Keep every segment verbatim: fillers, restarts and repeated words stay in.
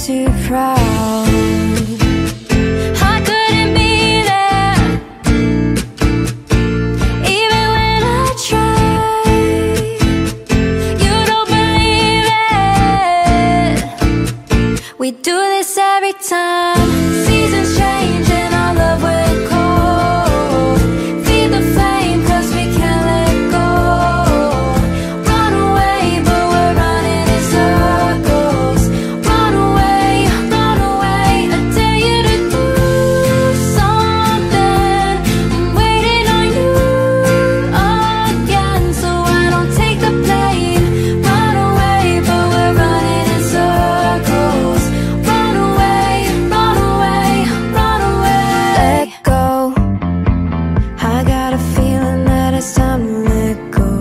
too proud. We do this every time. Seasons change and our love will cold. Feed the flame cause we can't let go. Run away but we're running in circles. Run away, run away. I dare you to do something. I'm waiting on you again, so I don't take the blame. Run away but we're running in circles. It's time to let go.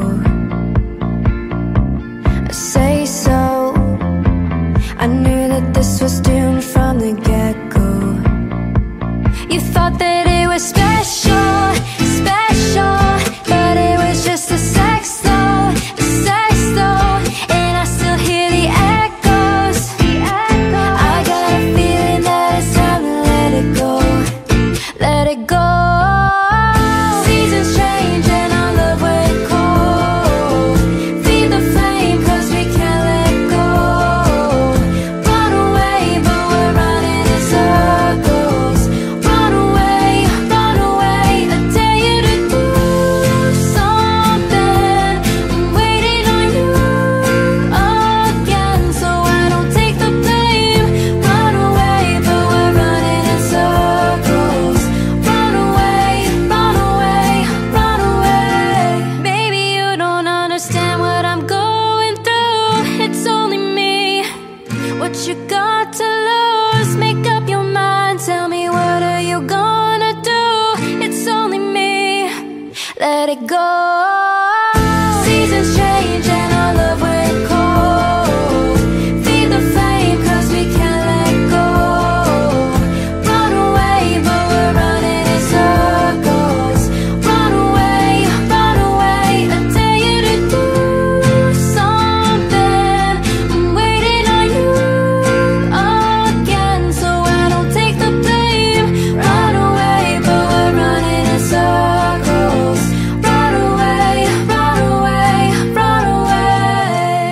I say so. I knew that this was doomed from the get-go. You thought that it was special, special, but it was just a sex though, a sex though. And I still hear the echoes, the echoes. I got a feeling that it's time to let it go, let it go. Seasons change and our love will cold. Feed the flame cause we can't let go. Run away but we're running in circles. Run away, run away. I dare you to do something. I'm waiting on you again, so I don't take the blame. Run away but we're running in circles. Run away, run away, run away. Maybe you don't understand what I'm going through. It's only me. What you got to lose? Make up your mind. Tell me, what are you gonna do? It's only me. Let it go. Seasons change and our love will cold. Feed the flame cause we can't let go. Run away but we're running in circles. Run away, run away. I dare you to do something. I'm waiting on you again, so I don't take the blame. Run away but we're running in circles. Run away, run away, run away.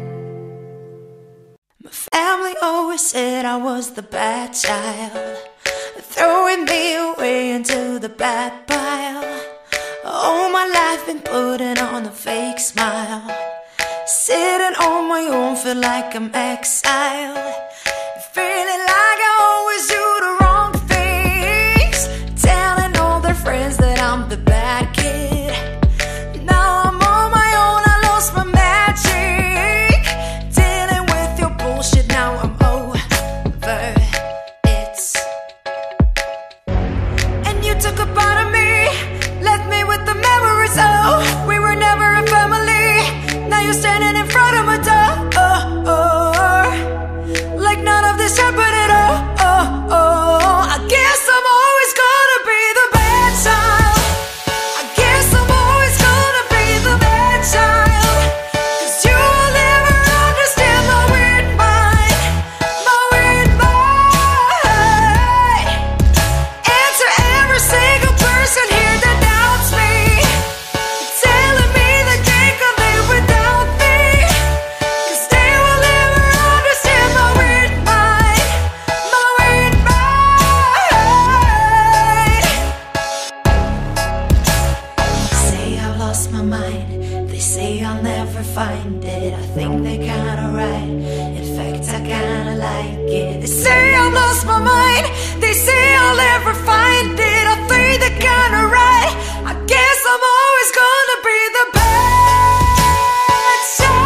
My family always said I was the bad child, throwing me away into the bad pile. All my life been putting on a fake smile, sitting on my own, feel like I'm exiled. Feeling like I always do the wrong things, telling all their friends that I'm the bad kid. Now I'm on my own, I lost my magic, dealing with your bullshit, now I'm over it. And you took a part of me, left me with the memories of we were never a family. Now you're standing in front of my door, like none of this happened at all. I guess I'm always gonna be the bad child. I guess I'm always gonna be the bad child, cause you will never understand my weird mind, my weird mind. And to every single person here that doubts me, telling me that they could live without me, cause they will never understand my weird mind, my weird mind. Say I've lost my mind, they say I'll never find it. I think they're kinda right, in fact I kinda like it. They say I've lost my mind, they say I'll never find it. I think they're kinda right, I guess I'm always gonna be the bad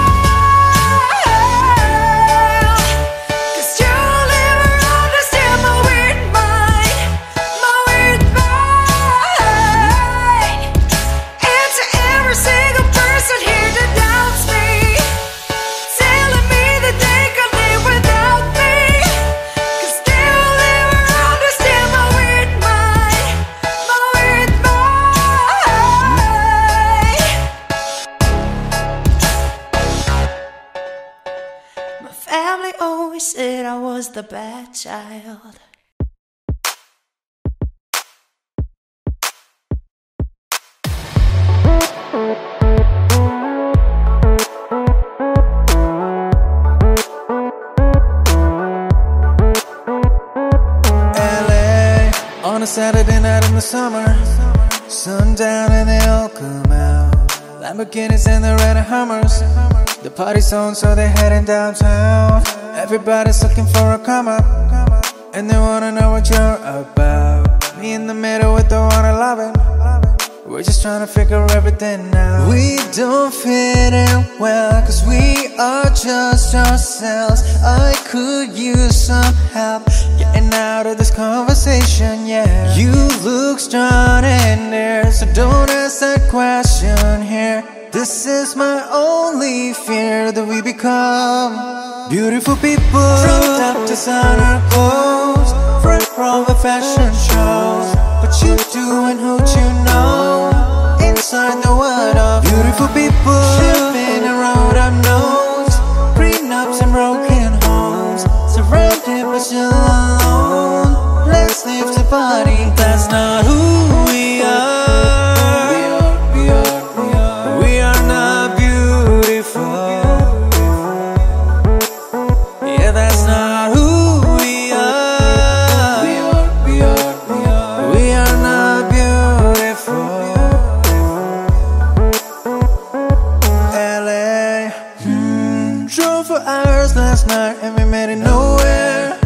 child, cause you'll never understand my weird mind, my weird mind. And to every single person here that doubts me, telling me that they could live without me, cause they will never understand family always said I was the bad child. L A on a Saturday night in the summer, sundown and they all come out. Lamborghinis and the red Hummers. The party's on, so they're heading downtown. Everybody's looking for a come up, and they wanna know what you're about. Me in the middle with the one I love it. We're just trying to figure everything out. We don't fit in well, cause we are just ourselves. I could use some help getting out of this conversation, yeah. You look strong in there, so don't ask that question here. This is my only fear, that we become beautiful people. From top designer clothes, front from the fashion shows. But you doing who you know, inside the world of beautiful people. Shipping a road unknowns, prenups and broken homes, surrounded but still alone. Let's live the party. That's not who we are. We are, we are, we are. We are not beautiful. Yeah, that's not who we are. We are, we are, we are. We are not beautiful. L A, hmm, drove for hours last night and we made it nowhere.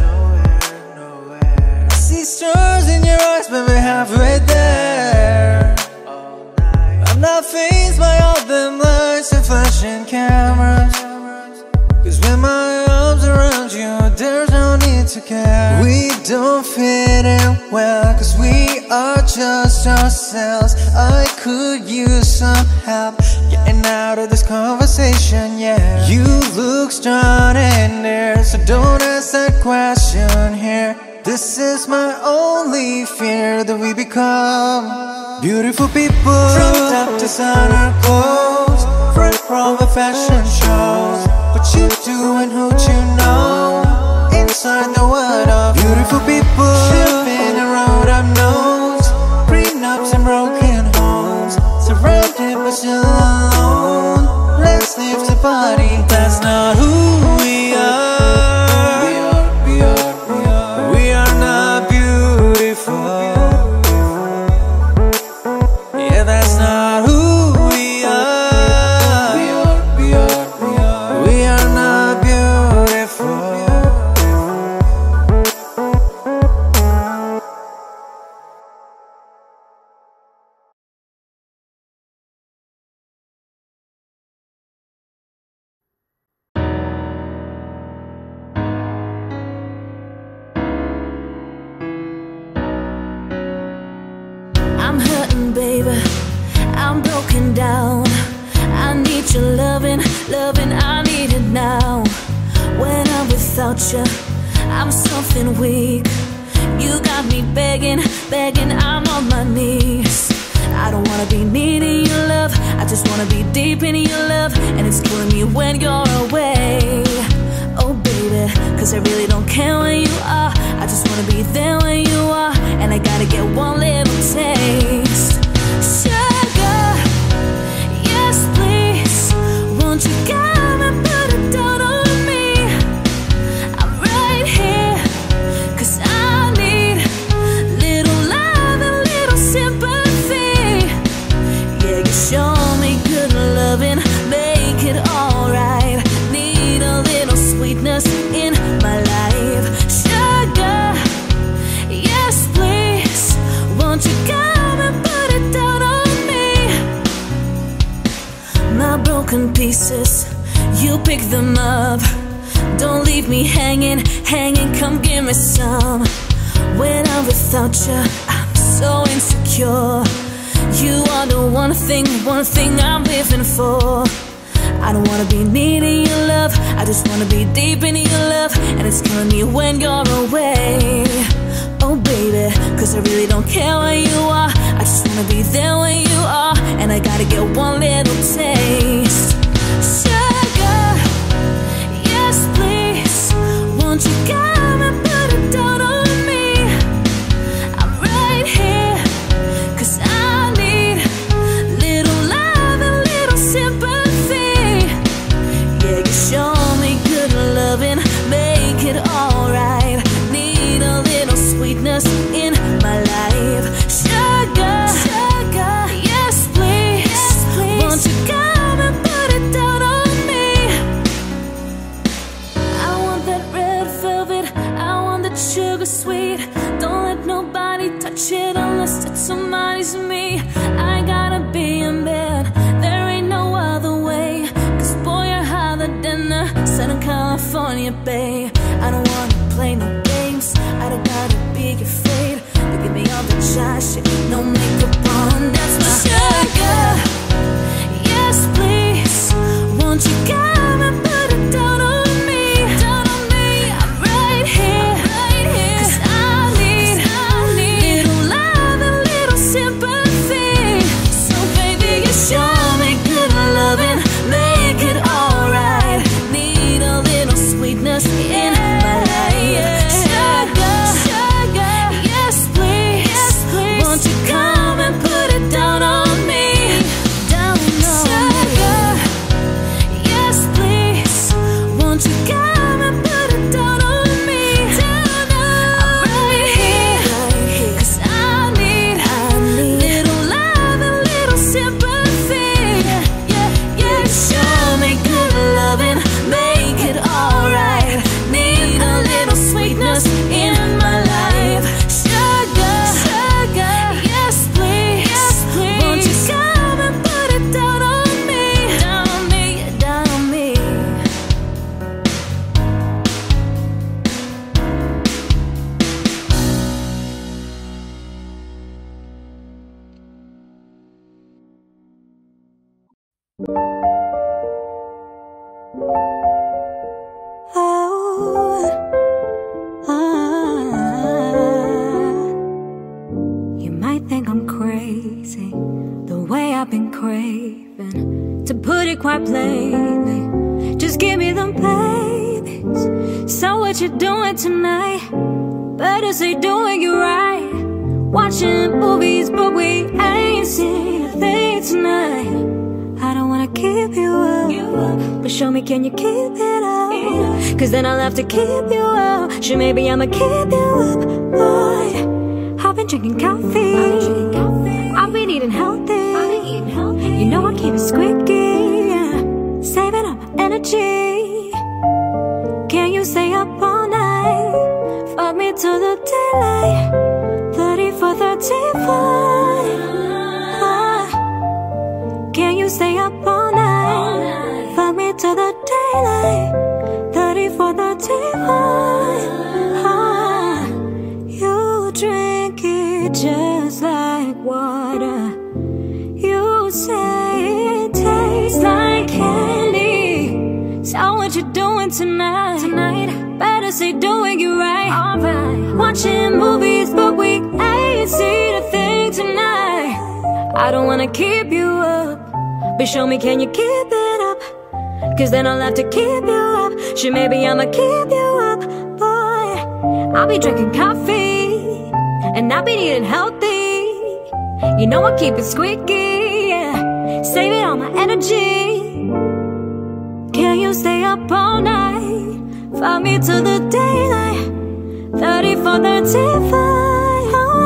I see stars in your eyes, but we're halfway there. I'm not fazed by all them lights and flashing cameras, cause when my arms around you, there's no need to care. We don't fit in well, cause we are just ourselves. I could use some help getting out of this conversation, yeah. You look strong in there, so don't ask that question here. This is my only fear, that we become beautiful people. From top designer clothes, front from the fashion shows. But you doing who you know, inside the world of beautiful people. Shipping a road unknowns, prenups and broken homes, surrounded but still alone. Let's live the party. That's not who we are. We are, we are, we are. We are not beautiful. Yeah, that's not who we are. We are, we are, we are. We are not beautiful. I'm hurting, baby, I'm broken down. I need your loving, loving, I need it now. When I'm without you, I'm something weak. You got me begging, begging, I'm on my knees. I don't wanna be needing your love, I just wanna be deep in your love. And it's killing me when you're away. Oh baby, cause I really don't care where you are, I just wanna be there when you are. And I gotta get one little taste. Sugar, yes please, won't you come and put it down on me? I'm right here, cause I need little love and little sympathy. Yeah, you show me good loving, make it alright. Need a little sweetness in my life. Sugar, yes please, won't you come and put it down on me? My broken pieces, you pick them up. Don't leave me hanging, hanging, come give me some. When I'm without you, I'm so insecure. You are the one thing, one thing I'm living for. I don't wanna be needing your love, I just wanna be deep in your love. And it's killing me when you're away. Oh baby, cause I really don't care where you are, I just wanna be there when you are. And I gotta get one little taste. Sugar, yes please, sugar sweet. Don't let nobody touch it unless it's somebody's me. I gotta be in bed, there ain't no other way. Cause boy, you're hotter than the Southern California bay. I don't wanna play no games, I don't gotta be afraid. You give me all the shy shit, no makeup on, that's my sugar. Yes, please, won't you come and put it down on me? Down on me, I'm right here, right here. Cause I need, I need little love and little sympathy. So baby, you show me good loving, make it alright. Need a little sweetness in my life. Sugar, sugar, yes please, yes please. Won't you come and put it down on me? Down on sugar, yes please. Won't you come and put it down on me? Down on right here, cause I need, I need little love and little sympathy. Yeah, yeah, yeah. Show me good loving, make it alright. Need a little sweetness in my life. Sugar, sugar, yes please, yes please. Won't you come and put it down on me? Down on me, down on me. Oh, ah. You might think I'm crazy, the way I've been craving. To put it quite plainly, just give me them babies. So what you doing tonight? Better say doing you right. Watching movies, but we ain't seen a thing tonight. I don't wanna keep you up, but show me, can you keep it up? Cause then I'll have to keep you up. Sure, maybe I'ma keep you up, boy. I've been drinking coffee, I've been eating healthy. You know I keep it squeaky, yeah. Saving up my energy. Can you stay up all night? Fuck me till the daylight. Thirty-four, thirty-five. Can you stay up all night? Fuck me till the daylight. Thirty-four, thirty-five. Ah, you drink it just like water. You say it tastes like candy. So what you doing tonight? Tonight, better say doing you right. Alright, watching movies, but we ain't seen a thing tonight. I don't wanna keep you up, but show me, can you keep it up? Cause then I'll have to keep you up. Sure, maybe I'ma keep you up, boy. I'll be drinking coffee, and I'll be eating healthy. You know I keep it squeaky, yeah. Saving all my energy. Can you stay up all night? Fuck me till the daylight. Thirty-four, thirty-five.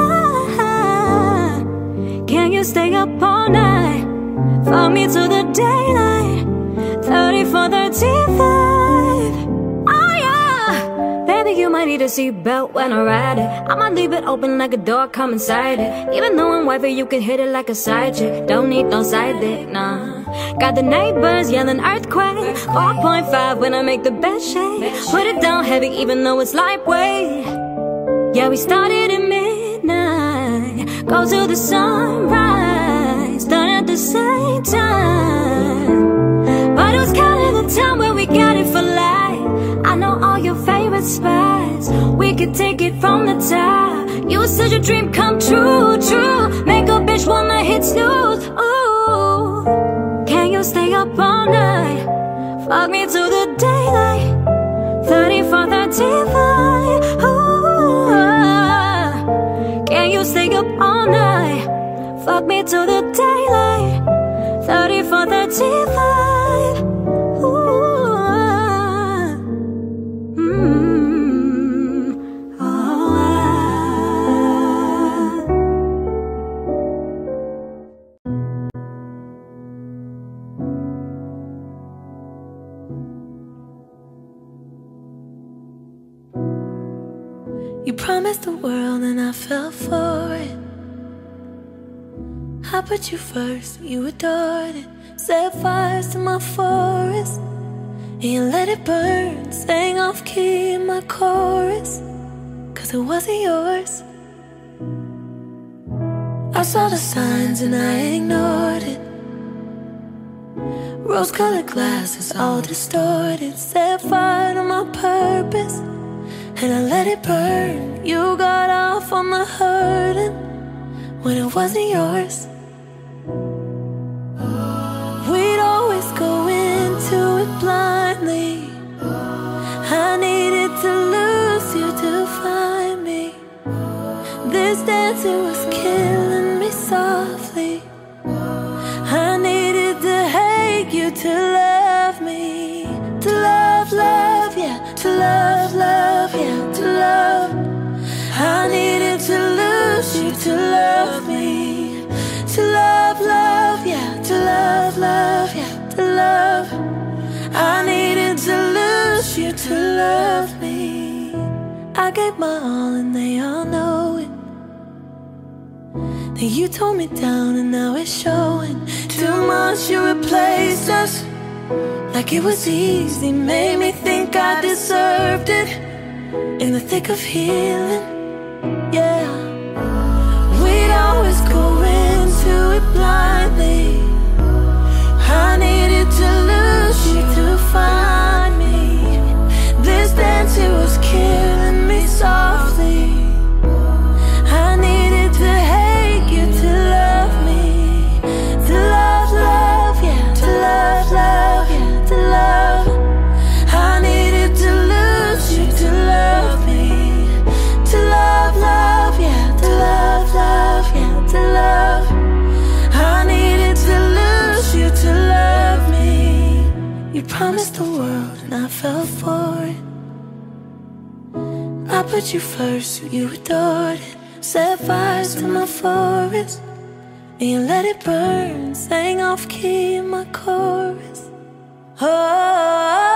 Can you stay up all night? Fuck me till the daylight. Thirty-four, thirty-five. Oh yeah. Baby, you might need a seatbelt when I ride it. I'ma leave it open like a door, come inside it. Even though I'm wifey, you can hit it like a side chick. Don't need no side dick, nah. Got the neighbors yelling earthquake. Four point five when I make the bed shake. Put it down heavy even though it's lightweight. Yeah, we started at midnight, go to the sunrise, done at the same time. But it was kind of the time when we got it for life. I know all your favorite spots, we could take it from the top. You were such a dream come true, true. Make a bitch wanna hit snooze, ooh. Can you stay up all night? Fuck me till the daylight. Thirty-four, thirty-five, ooh. Can you stay up all night? Fuck me till the daylight. Thirty-four, thirty-five. Ooh. Mm. Oh. You promised the world and I fell for it. I put you first, you adored it. Set fires to my forest and you let it burn. Sang off key in my chorus, cause it wasn't yours. I saw the signs and I ignored it. Rose-colored glasses all distorted. Set fire to my purpose and I let it burn. You got off on the hurting when it wasn't yours. We'd always go into it blindly. I needed to lose you to find me. This dancing was killing me softly. I needed to hate you to love me. To love, love, yeah. To love, love, yeah. To love. I needed to lose you to love me. To love, love, yeah. To love, love, yeah. To love. I needed to lose you to love me. I gave my all and they all know it. Then you tore me down and now it's showing. Too much, you replaced us like it was easy. Made me think I deserved it in the thick of healing, yeah. We'd always go into it blindly. I needed to lose you to find me. This dance, it was killing me softly. I needed to hate you to love me. To love, love, yeah. To love, love, yeah. To love. I needed to lose you to love me. To love, love, yeah. To love, love, yeah. To love. I needed to lose you to love me. You promised the world and I fell for it. I put you first, you adored it. Set fires to my forest and you let it burn. Sang off key in my chorus. Oh,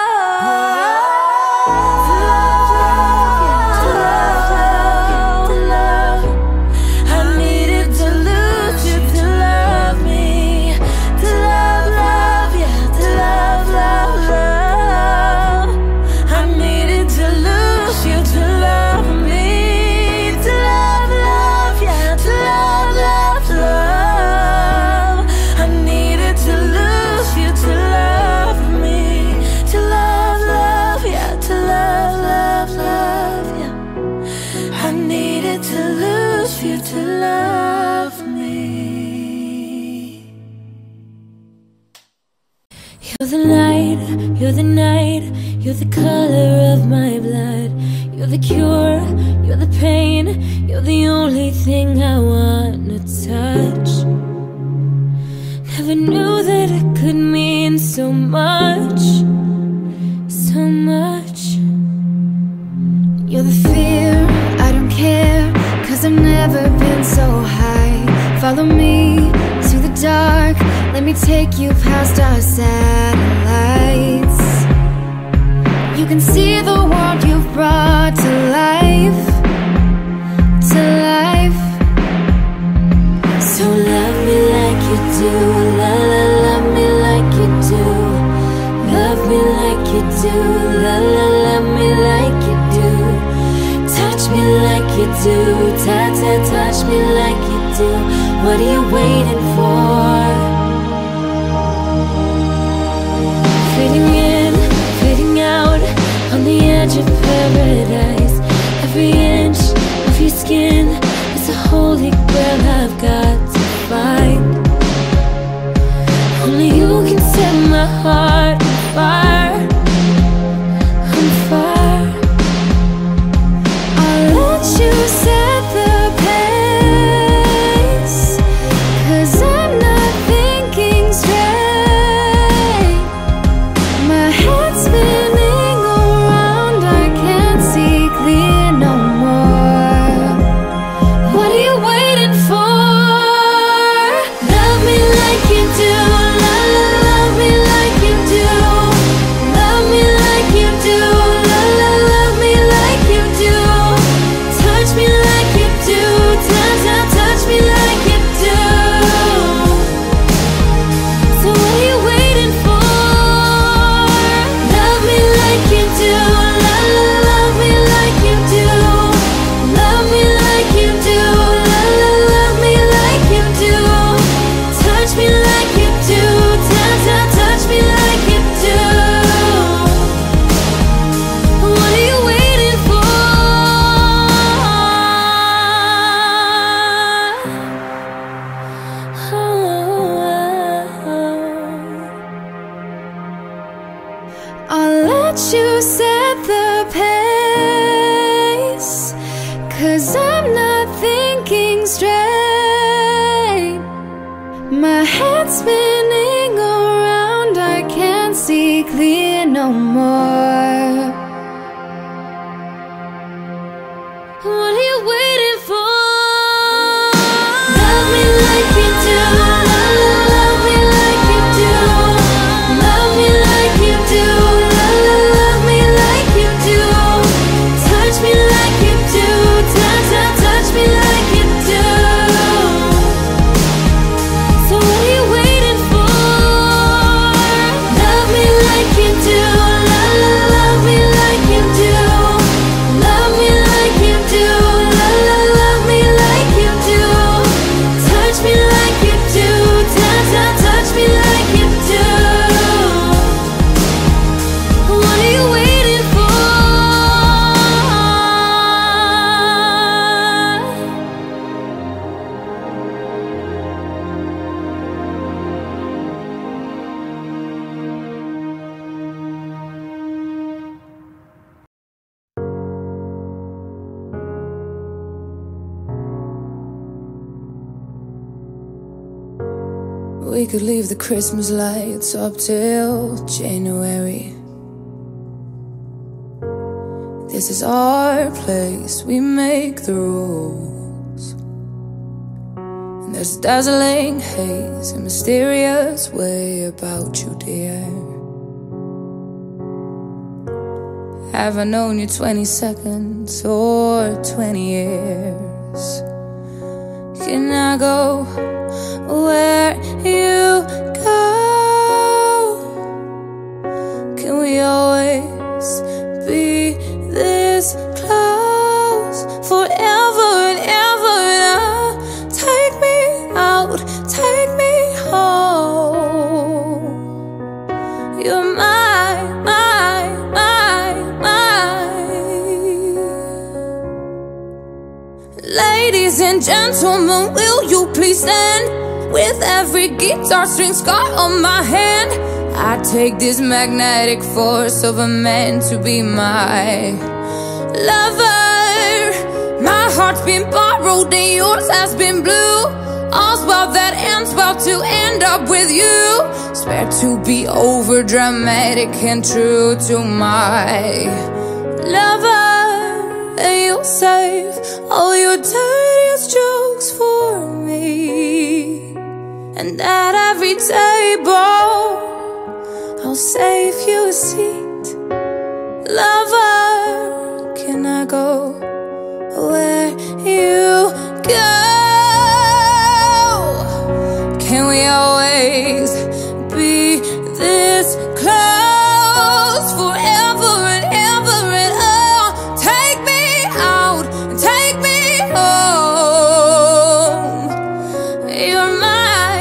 you're the night, you're the color of my blood. You're the cure, you're the pain, you're the only thing I wanna touch. Never knew that it could mean so much, so much. You're the fear, I don't care, cause I've never been so high. Follow me to the dark, let me take you past our satellites. You can see the world you've brought to life, to life. So love me like you do, la la, love me like you do. Love me like you do, la la, love me like you do. Touch me like you do, ta ta, touch me like you do. What are you waiting for? Fading in, fading out, on the edge of paradise. Every inch of your skin is a holy grail I've got to find. Only you can set my heart on fire, on fire. I'll let you set the pace, cause I'm not thinking straight. My head's spinning around, I can't see clear no more. What are you waiting for? Love me like you do, la la, love me like you do. 'cause I'm not thinking straight. My head's spinning around, I can't see clear no more. What are you waiting for? Love me like you do. Love me like you do. Love me like you do. Love me like you do. Touch me like you do. Touch, touch, touch me like you do. So what are you waiting for? Love me like you do. Love, love me like you do. Love me like you do. Love, love me like you do. Touch me like you do. Touch, touch, touch me like you do. What are you waiting for? We could leave the Christmas lights up till January. This is our place, we make the rules. And there's a dazzling haze, a mysterious way about you, dear. Have I known you twenty seconds or twenty years? Can I go where you go? Can we always be this close forever and ever? Now take me out, take me home. You're my, my, my, my. Ladies and gentlemen, will you please stand? With every guitar string scar on my hand, I take this magnetic force of a man to be my lover. My heart's been borrowed and yours has been blue. All's well that ends well to end up with you. Swear to be over dramatic and true to my lover. And you'll save all your dirtiest jokes for me. And at every table, I'll save you a seat. Lover, can I go where you go? Can we always be this close forever and ever and oh, take me out, take me home. You're my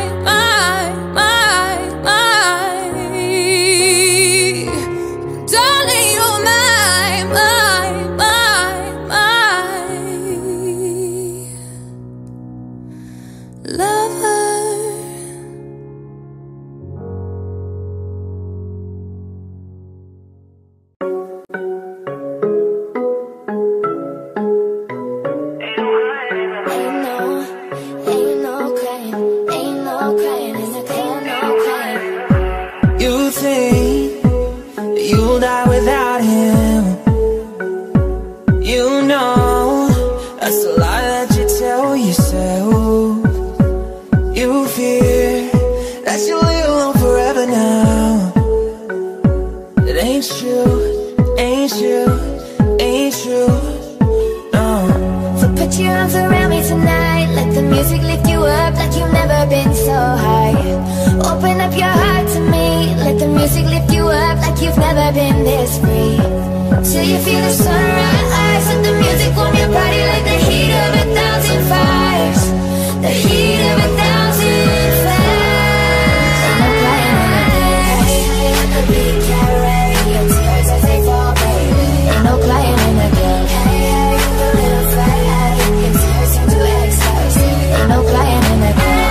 till you feel the sunrise. Let the music warm your body like the heat of a thousand fires. The heat of a thousand fires. I'm not playing in the day. Let the beat carry your tears as they fall, baby. Ain't no playing in the game. Hey, hey, the little fat, your tears turn to ecstasy. Ain't no playing in the game.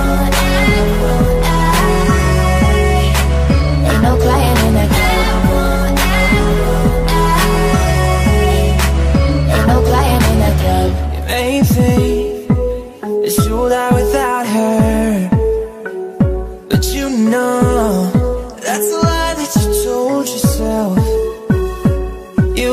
Ain't no playing in the game. No playing in the game.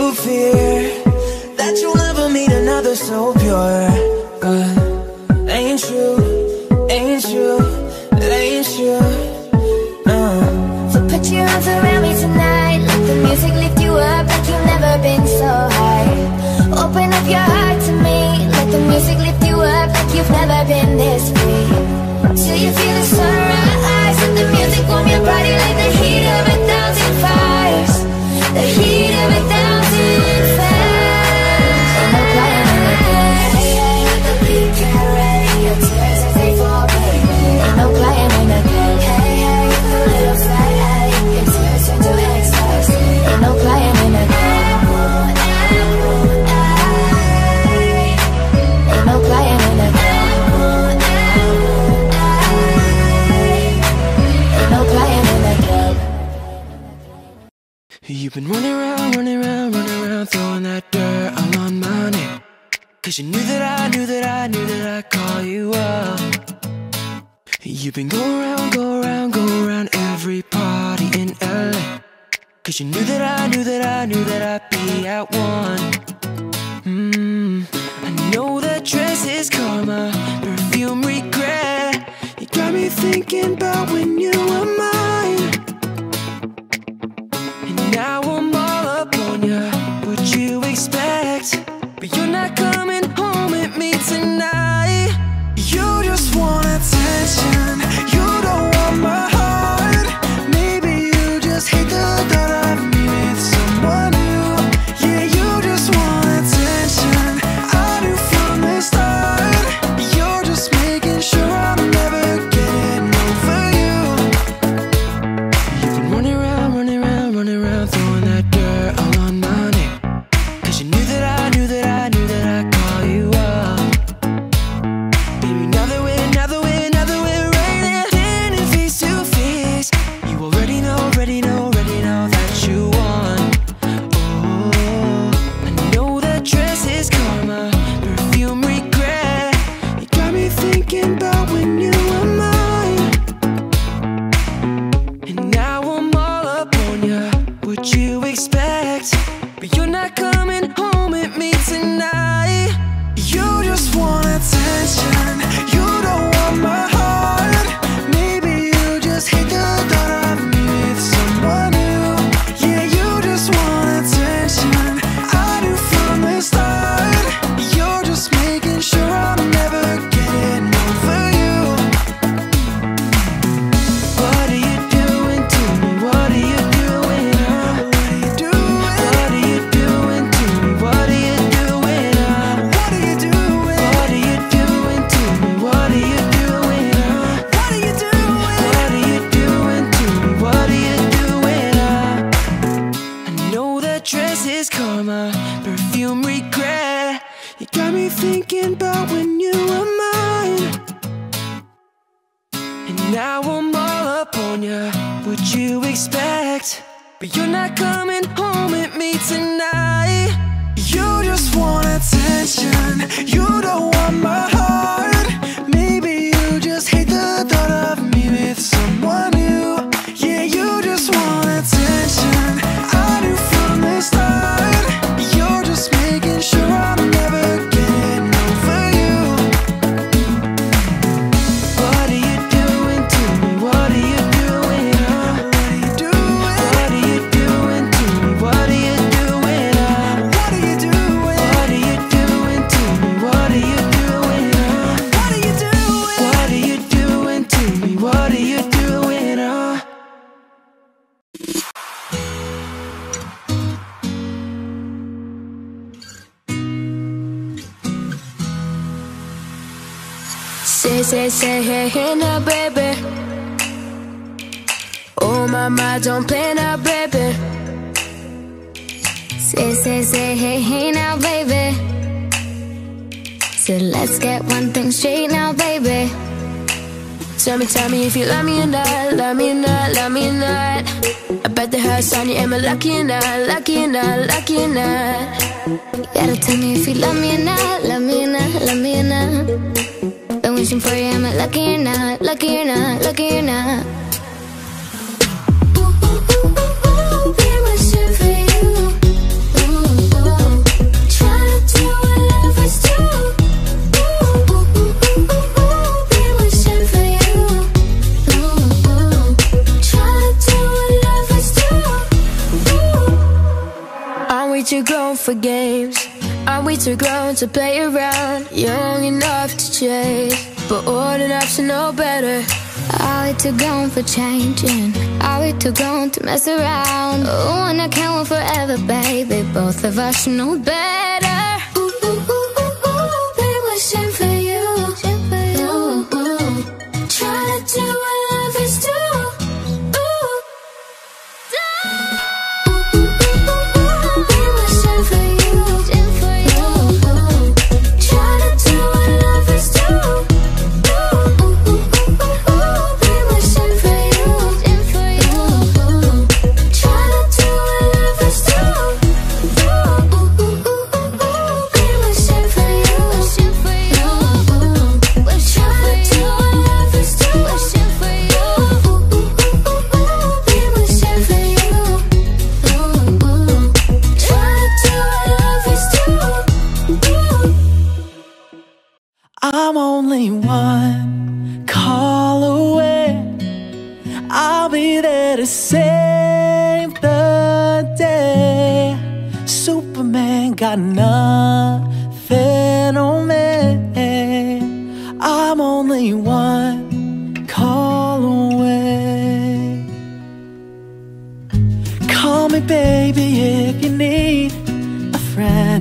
you fear that you'll never meet another so pure. But ain't true, ain't true, ain't true. uh. So put your arms around me tonight, let the music lift you up like you've never been so high. Open up your heart to me, let the music lift you up like you've never been this free. Till you feel the sunrise, let the music warm your body like the heat of a thousand fires. The heat of a thousand fires. Ain't no crying in the dark. Hey, hey, let the beat get ready. Your tears as they fall, baby. Ain't no crying in the dark. Hey, hey, with a little fat eye, your tears turn to ecstasy. Ain't no crying in the dark. Ain't no crying in the dark. Ain't no crying in the dark. You've been running around, running around, running around, throwing that dirt all on my name. Cause you knew that I, knew that I, knew that I'd call you up. You've been going around, go around, go around every party in L A. Cause you knew that I, knew that I, knew that I'd be at one. Mmm, I know that dress is karma, perfume regret. You got me thinking about when you were mine. Now I'm all up on ya, what you expect? But you're not coming home with me tonight. You just want attention, you don't want my heart. Maybe you just hate the thought of me with someone new. Yeah, you just want attention, I knew from the start. You're just making sure I'm never getting over you. You've been running around, running around, running around, throwing that dirt all on my name. Cause you knew that I, knew that I, knew that I'd call you up. Baby, now that we're, now that we're, now that we're right there, standing face to face, you already know, already know, already know that you won. Oh, I know that dress is karma, perfume regret. You got me thinking about when you were mine. And now I'm all up on ya, what you expect? But you're not coming home with me tonight. You just want attention, you don't want my heart. Maybe you just hate the thought of me with someone new. Yeah, you just want attention, I knew from the start. You're just making sure I'm never getting over you. What are you doing to me? What are you doing? Huh? What are you doing? What are you doing to me? What are you doing? Huh? What are you doing? What are you doing to me? What are you doing? Huh? What are you doing? What are you doing to me? What are you doing? Huh? I know that dress is karma, perfume regret. You got me thinking about when you were mine. And now I'm all up on ya, what you expect? But you're not coming home with me tonight. You just want attention, you don't want my heart. Maybe you just hate the thought of me with someone new. Yeah, you just want attention, I knew from the start. You're just making sure I'm never getting over you. What are you doing to me? What are you doing? Huh? What are you doing? What are you doing to me? What are you doing? Huh? What are you doing? What are you doing to me? What are you doing? Huh? What are you doing? What are you doing to me? What are you doing? Huh? Say, say, say, hey, hey now, baby. Oh, my, my, don't play now, baby. Say, say, say, hey, hey now, baby. So let's get one thing straight now, baby. Tell me, tell me if you love me or not, love me or not, love me or not. I bet the heart's on you, am I lucky or not, lucky or not, lucky or not? You gotta tell me if you love me or not, love me or not, love me or not. Been wishing for you, am I lucky or not, lucky or not, lucky or not? Ooh, ooh, ooh, ooh, ooh, been wishing for you. Ooh. grown for games? Are we too grown to play around? Young enough to chase, but old enough to know better. Are we too grown for changing? Are we too grown to mess around? Oh, and I can't wait forever, baby. Both of us should know better. Ooh, ooh, ooh, ooh, ooh, baby, wishing for you. Ooh, ooh. Try to do what love is do. Ooh, ooh, ooh, ooh, ooh, baby, wishing for you. Ooh, ooh. Try to do what love is do. I'm only one call away. I'll be there to save the day. Superman got nothing on me. I'm only one call away. Call me baby if you need a friend.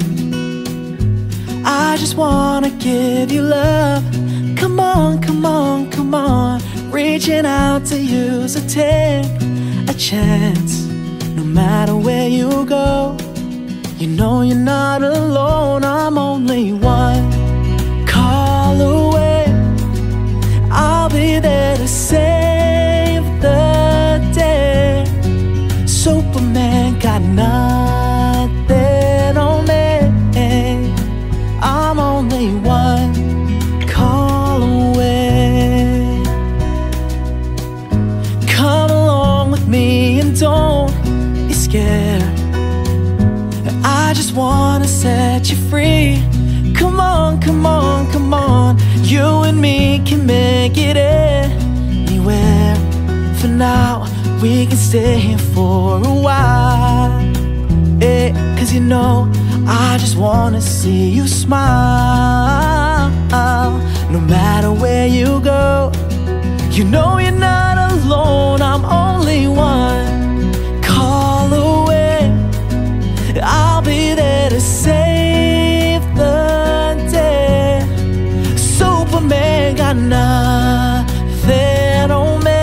I just wanna give you love. Come on, come on, come on. Reaching out to you, so take a chance. No matter where you go, you know you're not alone. I'm only one call away. I'll be there to save the day. Superman got nothing on me. I'm only one call away. Come along with me and don't be scared. I just wanna set you free. Come on, come on, come on. You and me can make it anywhere. For now, we can stay here for a while. Eh, cause you know I just wanna see you smile. No matter where you go, you know you're not alone. I'm only one call away. I'll be there to save the day. Superman got nothing on me.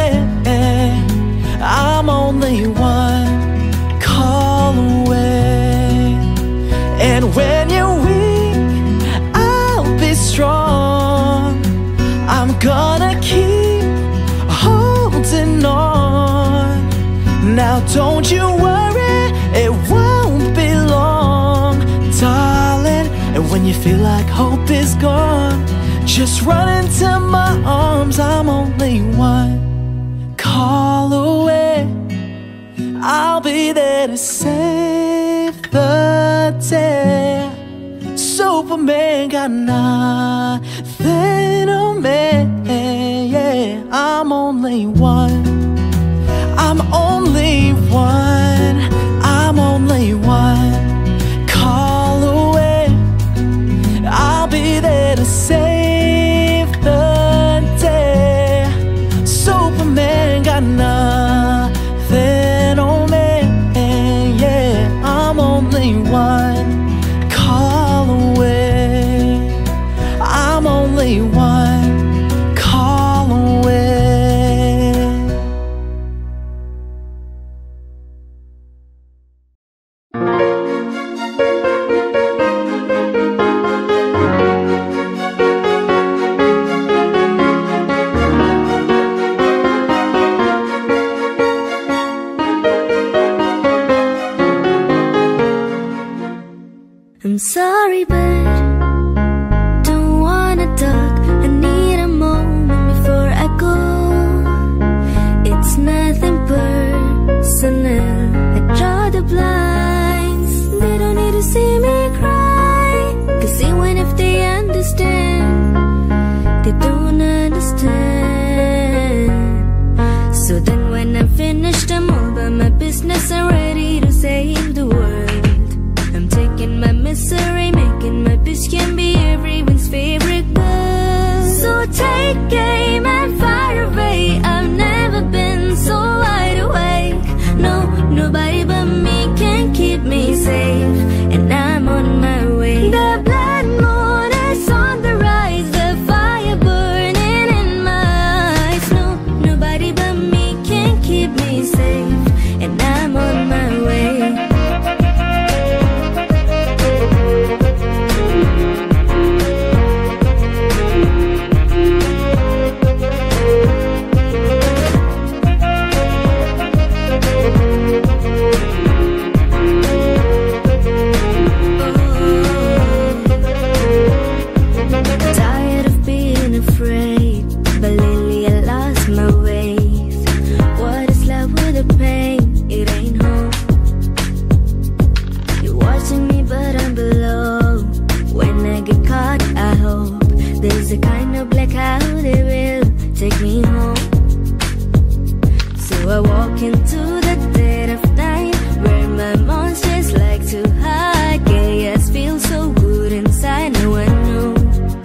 I'm only one call away. And when you're weak, I'll be strong. I'm gonna keep holding on. Now don't you worry, it won't be long, darling. And when you feel like hope is gone, just run into my arms. I'm only one call away. I'll be there to save the day. Superman got nothing on me. Yeah, I'm only one. I'm only one. I'm only one call away. I'll be there to save the day. Superman got nothing on me. Yeah, I'm only one call away. I'm only one call away. I'm sorry, but don't wanna talk. I need a moment before I go. It's nothing personal. I draw the blinds. They don't need to see me cry. Cause even if they understand, they don't understand. So then when I'm finished, I'm all about my business. I'm ready to save the world. I'm taking misery, making my bitch can be everyone's favorite girl. So take aim and fire away. I've never been so wide awake. No, nobody but me can keep me safe, and I'm on my way. The blood moon is on the rise, the fire burning in my eyes. No, nobody but me can keep me safe, and I'm on my way. Tired of being afraid, but lately I lost my ways. What is love with the pain? It ain't home. You're watching me but I'm below. When I get caught, I hope there's a kind of blackout that will take me home. So I walk into the dead of night, where my monsters like to hide. Chaos feels so good inside, no one knows.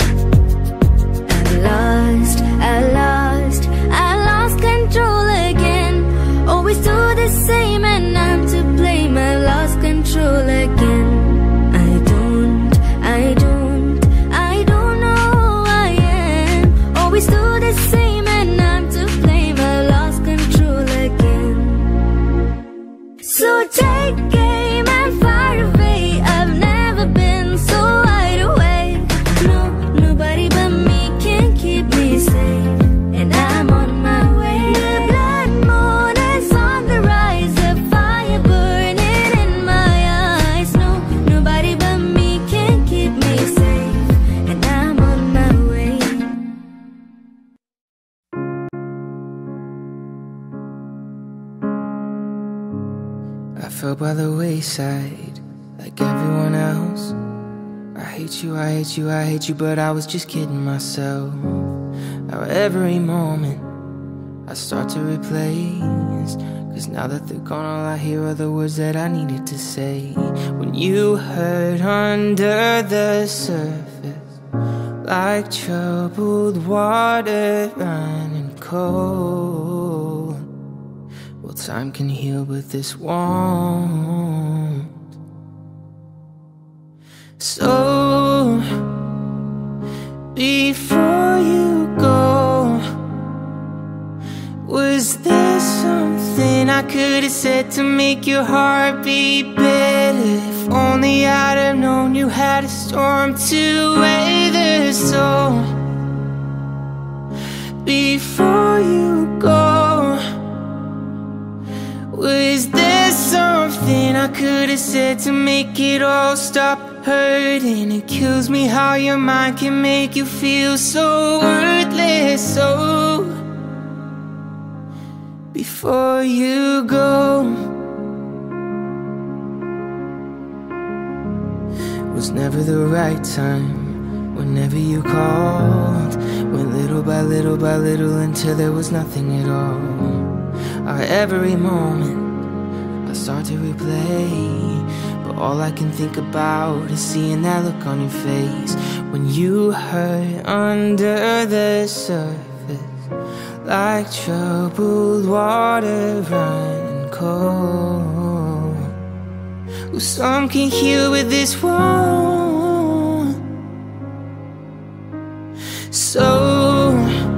I lost, I lost, I lost control again. Always do the same and I'm to blame. I lost control again. I don't, I don't, I don't know who I am. Always do the same and I'm to blame. I lost control again. So take aim and fire away. I've never been so wide awake. No, nobody but me can keep me safe, and I'm on my way. The blood moon is on the rise, the fire burning in my eyes. No, nobody but me can keep me safe, and I'm on my way. I fell by the wayside like everyone else. I hate you, I hate you, I hate you, but I was just kidding myself. Now every moment I start to replace, cause now that they're gone, all I hear are the words that I needed to say. When you hurt under the surface, like troubled water running cold. Well, time can heal, but this won't. So, before you go, was there something I could have said to make your heart beat better? If only I'd have known you had a storm to weather. So, before you go, was there something I could have said to make it all stop hurting? It kills me how your mind can make you feel so worthless. So, before you go, was never the right time whenever you called. Went little by little by little until there was nothing at all. Our every moment I start to replay, but all I can think about is seeing that look on your face when you hurt under the surface, like troubled water running cold. Well, some can heal, but this won't. So,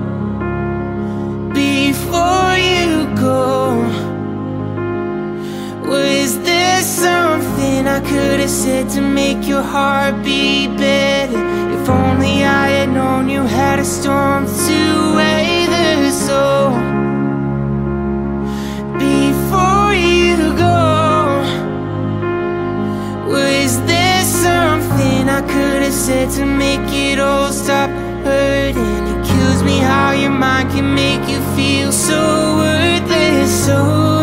before you go, was there something I could have said to make your heart beat better? If only I had known you had a storm to weather. So, before you go, was there something I could have said to make it all stop hurting? It kills me how your mind can make you feel so worthless. So,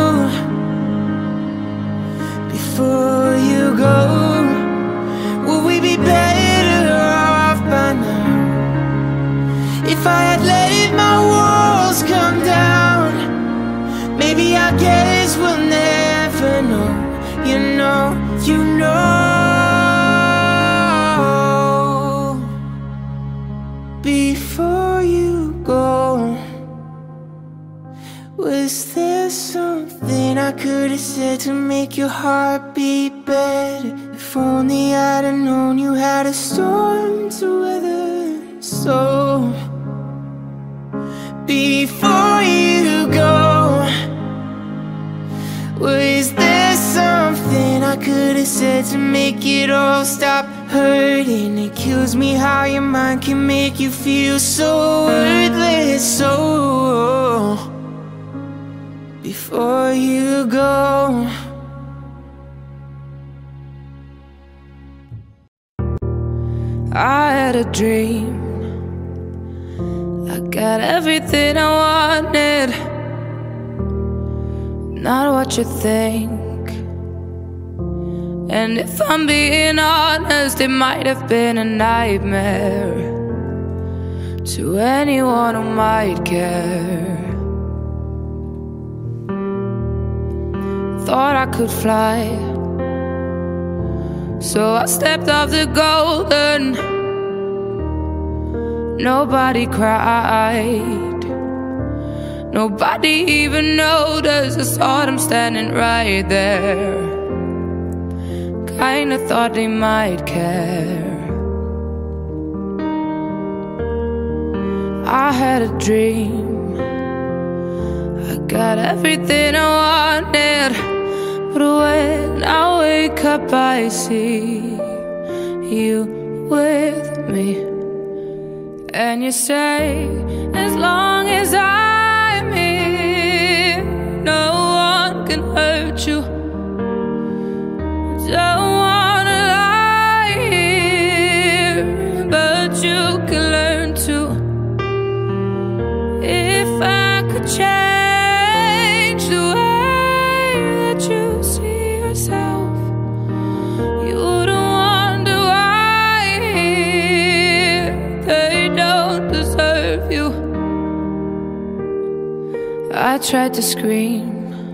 before you go, will we be better off by now? If I had let my walls come down, maybe I guess we'll never know. You know, you know. got a storm to weather, so before you go, was there something I could have said to make it all stop hurting? It kills me how your mind can make you feel so worthless. So before you go, I had a dream. I got everything I wanted, not what you think. And if I'm being honest, it might have been a nightmare to anyone who might care. Thought I could fly, so I stepped off the golden. Nobody cried, nobody even noticed. I saw them standing right there. Kinda thought they might care. I had a dream, I got everything I wanted, but when I wake up I see you with me. And you say, as long as I'm here, no one can hurt you. Don't wanna lie here, but you can learn to. If I could change the way that you see yourself, you wouldn't wonder why they don't deserve you. I tried to scream,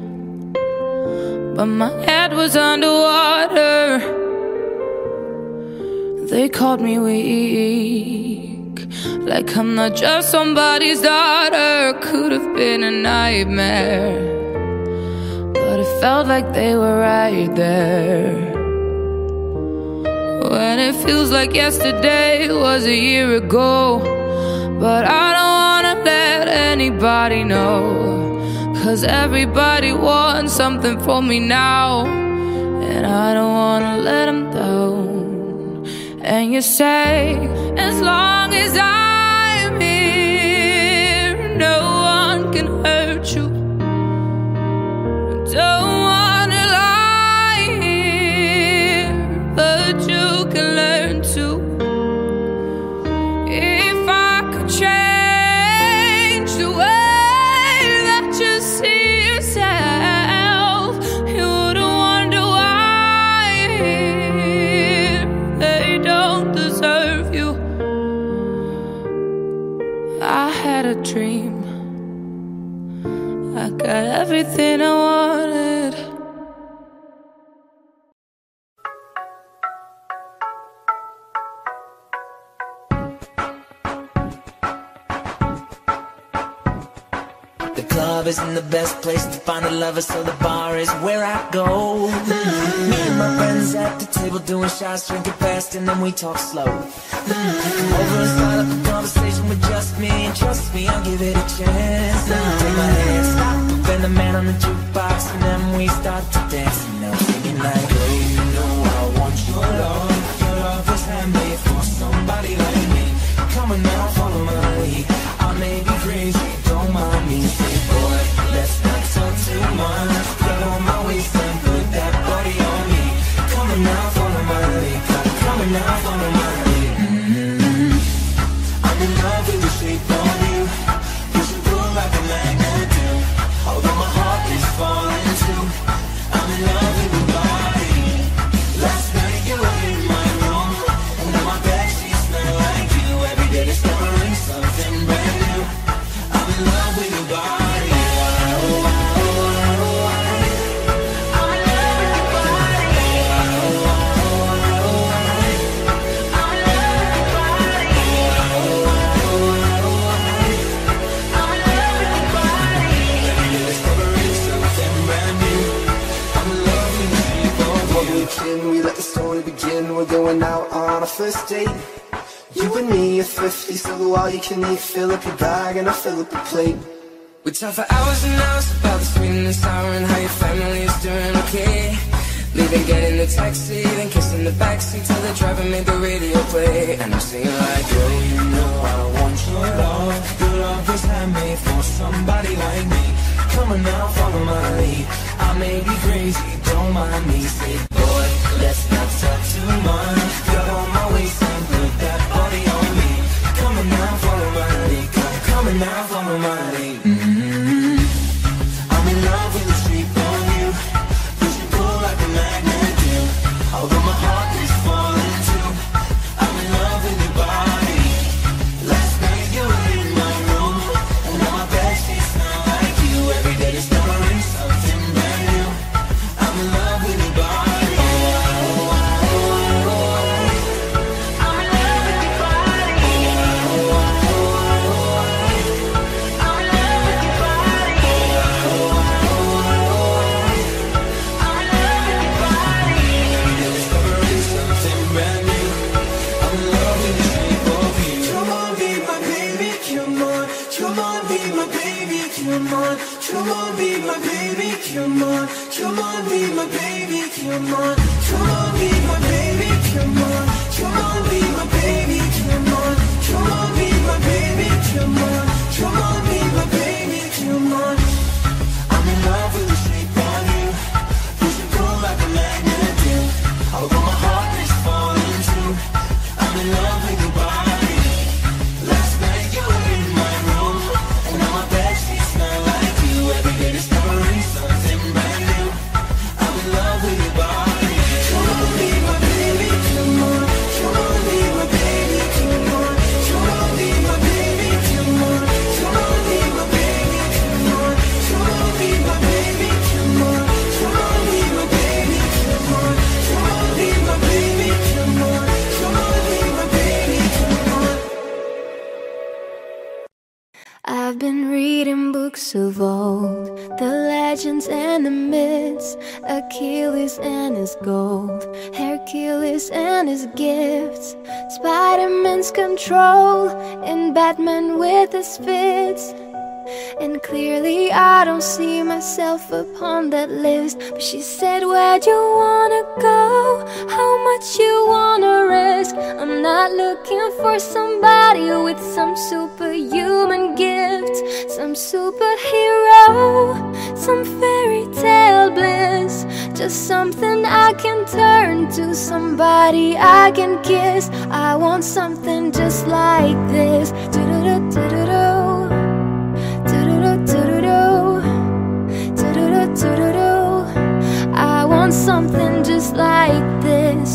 but my head was underwater. They called me weak, like I'm not just somebody's daughter. Could have been a nightmare, but it felt like they were right there. When it feels like yesterday was a year ago, but I don't wanna let anybody know, 'cause everybody wants something from me now, and I don't wanna let them down. And you say, as long as I'm here, no one can hurt you. Don't wanna lie here, but you can learn to. If I could change the way that you see yourself, you wouldn't wonder why they don't deserve you. I had a dream, I got everything I wanted. The club isn't the best place to find a lover, so the bar is where I go. Me and my friends at the table doing shots, drinking fast, and then we talk slow. Come over and start up a conversation with just me, and trust me, I'll give it a chance. Take my hand, stop, and the man on the jukebox, and then we start to dance. And I'm singing like, oh, you know I want your love. Your love was handmade for somebody like me. Come on now, follow my lead. I may be crazy, don't mind me. Say, boy, let's not talk too much. Get on my waist and put that body on me. Come on now, follow my lead. Come on now, follow my lead. Mm-hmm. I'm in love with the shape of you. You should pull like a magnet do. Although my heart is falling too. I'm in love with your body. Last night you were in my room, and now my bed sheets smell like you. Every day discovering something brand new. I'm in love with your body. I'm in love with your body. I'm out on a first date. You and me are thrifty, so go all you can eat. Fill up your bag and I'll fill up your plate. We talk for hours and hours about the sweet and the sour and how your family is doing okay. Leaving, getting the taxi, then kissing the backseat till the driver made the radio play. And I'm singing like, girl, you know I want your love. Your love was handmade for somebody like me. Come on now, follow my lead. I may be crazy, don't mind me. Say, boy, let's not talk too much. Grab on my waist and put that body on me. Come on now, follow my lead. Come, come on now, follow my lead. Mm-hmm. I'm in love with the shape on you. Push and pull like a magnet do. Although my heart is falling too. I'm in love with your body. Last night you were in my room, and now my bed sheets smell like you. Every day discovering something brand new. I'm in love with your body. Oh, oh, oh, oh, oh. I'm in love with your body. Oh, oh, oh, oh, oh. I'm in love with your body. Oh, oh, oh, oh, oh. I'm in love with your body. Every day discovering something brand new. I'm in love with the shape of you. Come on, be my baby, come on. Come on, be my baby, come on. Come on, be my baby, come on. Come on, be my baby, come on. Come on, be my baby, come on. Come on, be my baby, come on. Come on, be my baby, come on. Come on, be my baby, come on. I'm in love with the shape of you. Push and pull like a magnet do. Although my heart is falling too. I'm in love with your body. Last night you were in my room, and now my bed sheets smell like you. Every day discovering something brand new. I'm in love with your body. Come on, be my baby, come on. Come on, be my baby, come on. Come on, be my baby, come on. Come on, be my baby, come on. Come on, be my baby, come on. Come on, be my baby, come on. Come on, be my baby, come on. Come on, be my baby, come on. I've been reading books of old, the legends and the myths, Achilles and his gold, Hercules and his gifts, Spider-Man's control, and Batman with his fits. And clearly I don't see myself upon that list. But she said, where'd you wanna go? How much you wanna risk? I'm not looking for somebody with some superhuman gift, some superhero, some fairy tale bliss. Just something I can turn to, somebody I can kiss. I want something just like this. Do-do-do-do-do-do. I want something just like this.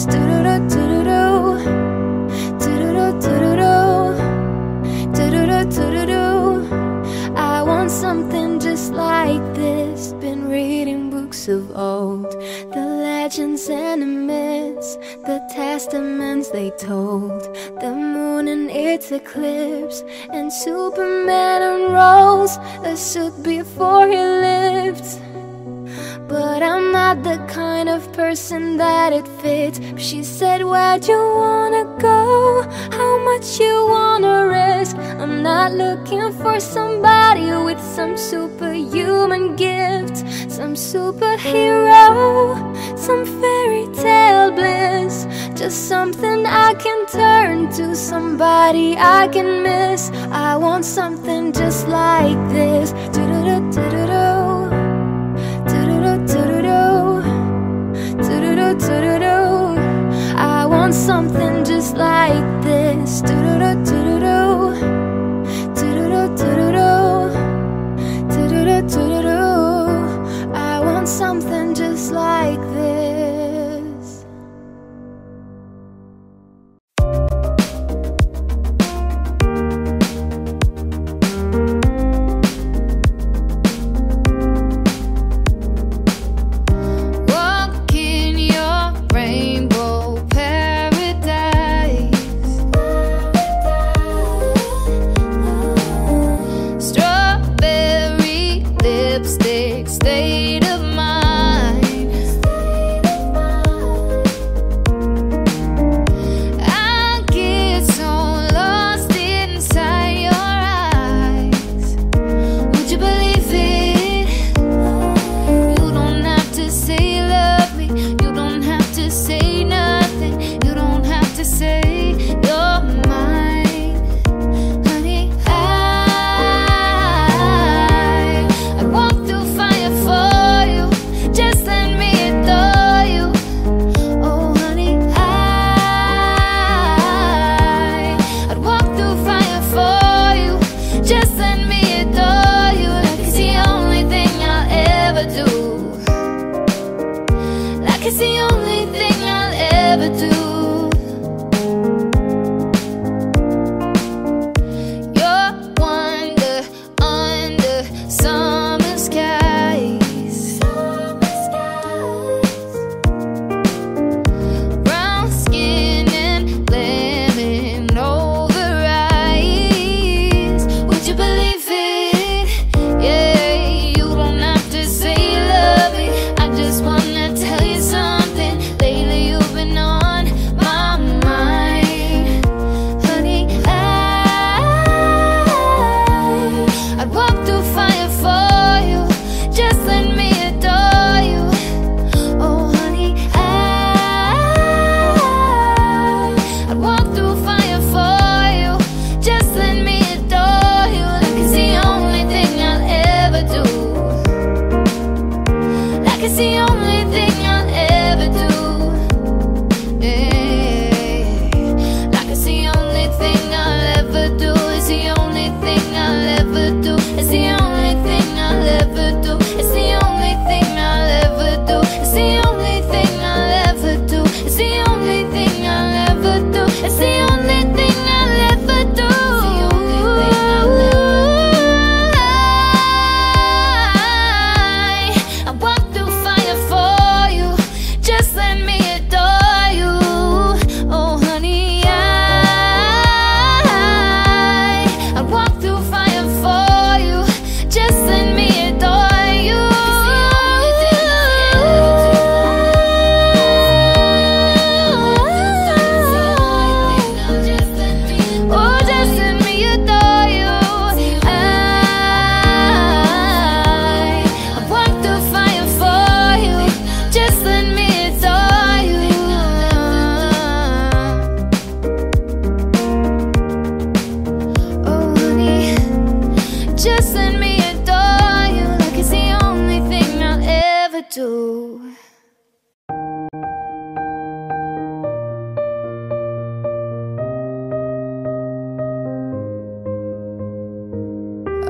I want something just like this. Been reading books of old, the legends and the myths, the testaments they told, the moon and its eclipse, and Superman unrolls a suit before he lived. But I'm not the kind of person that it fits. She said, where'd you wanna go? How much you wanna risk? I'm not looking for somebody with some superhuman gift, some superhero, some fairy tale bliss. Just something I can turn to, somebody I can miss. I want something just like this. Do-do-do-do-do-do. I want something just like this. I want something just like this.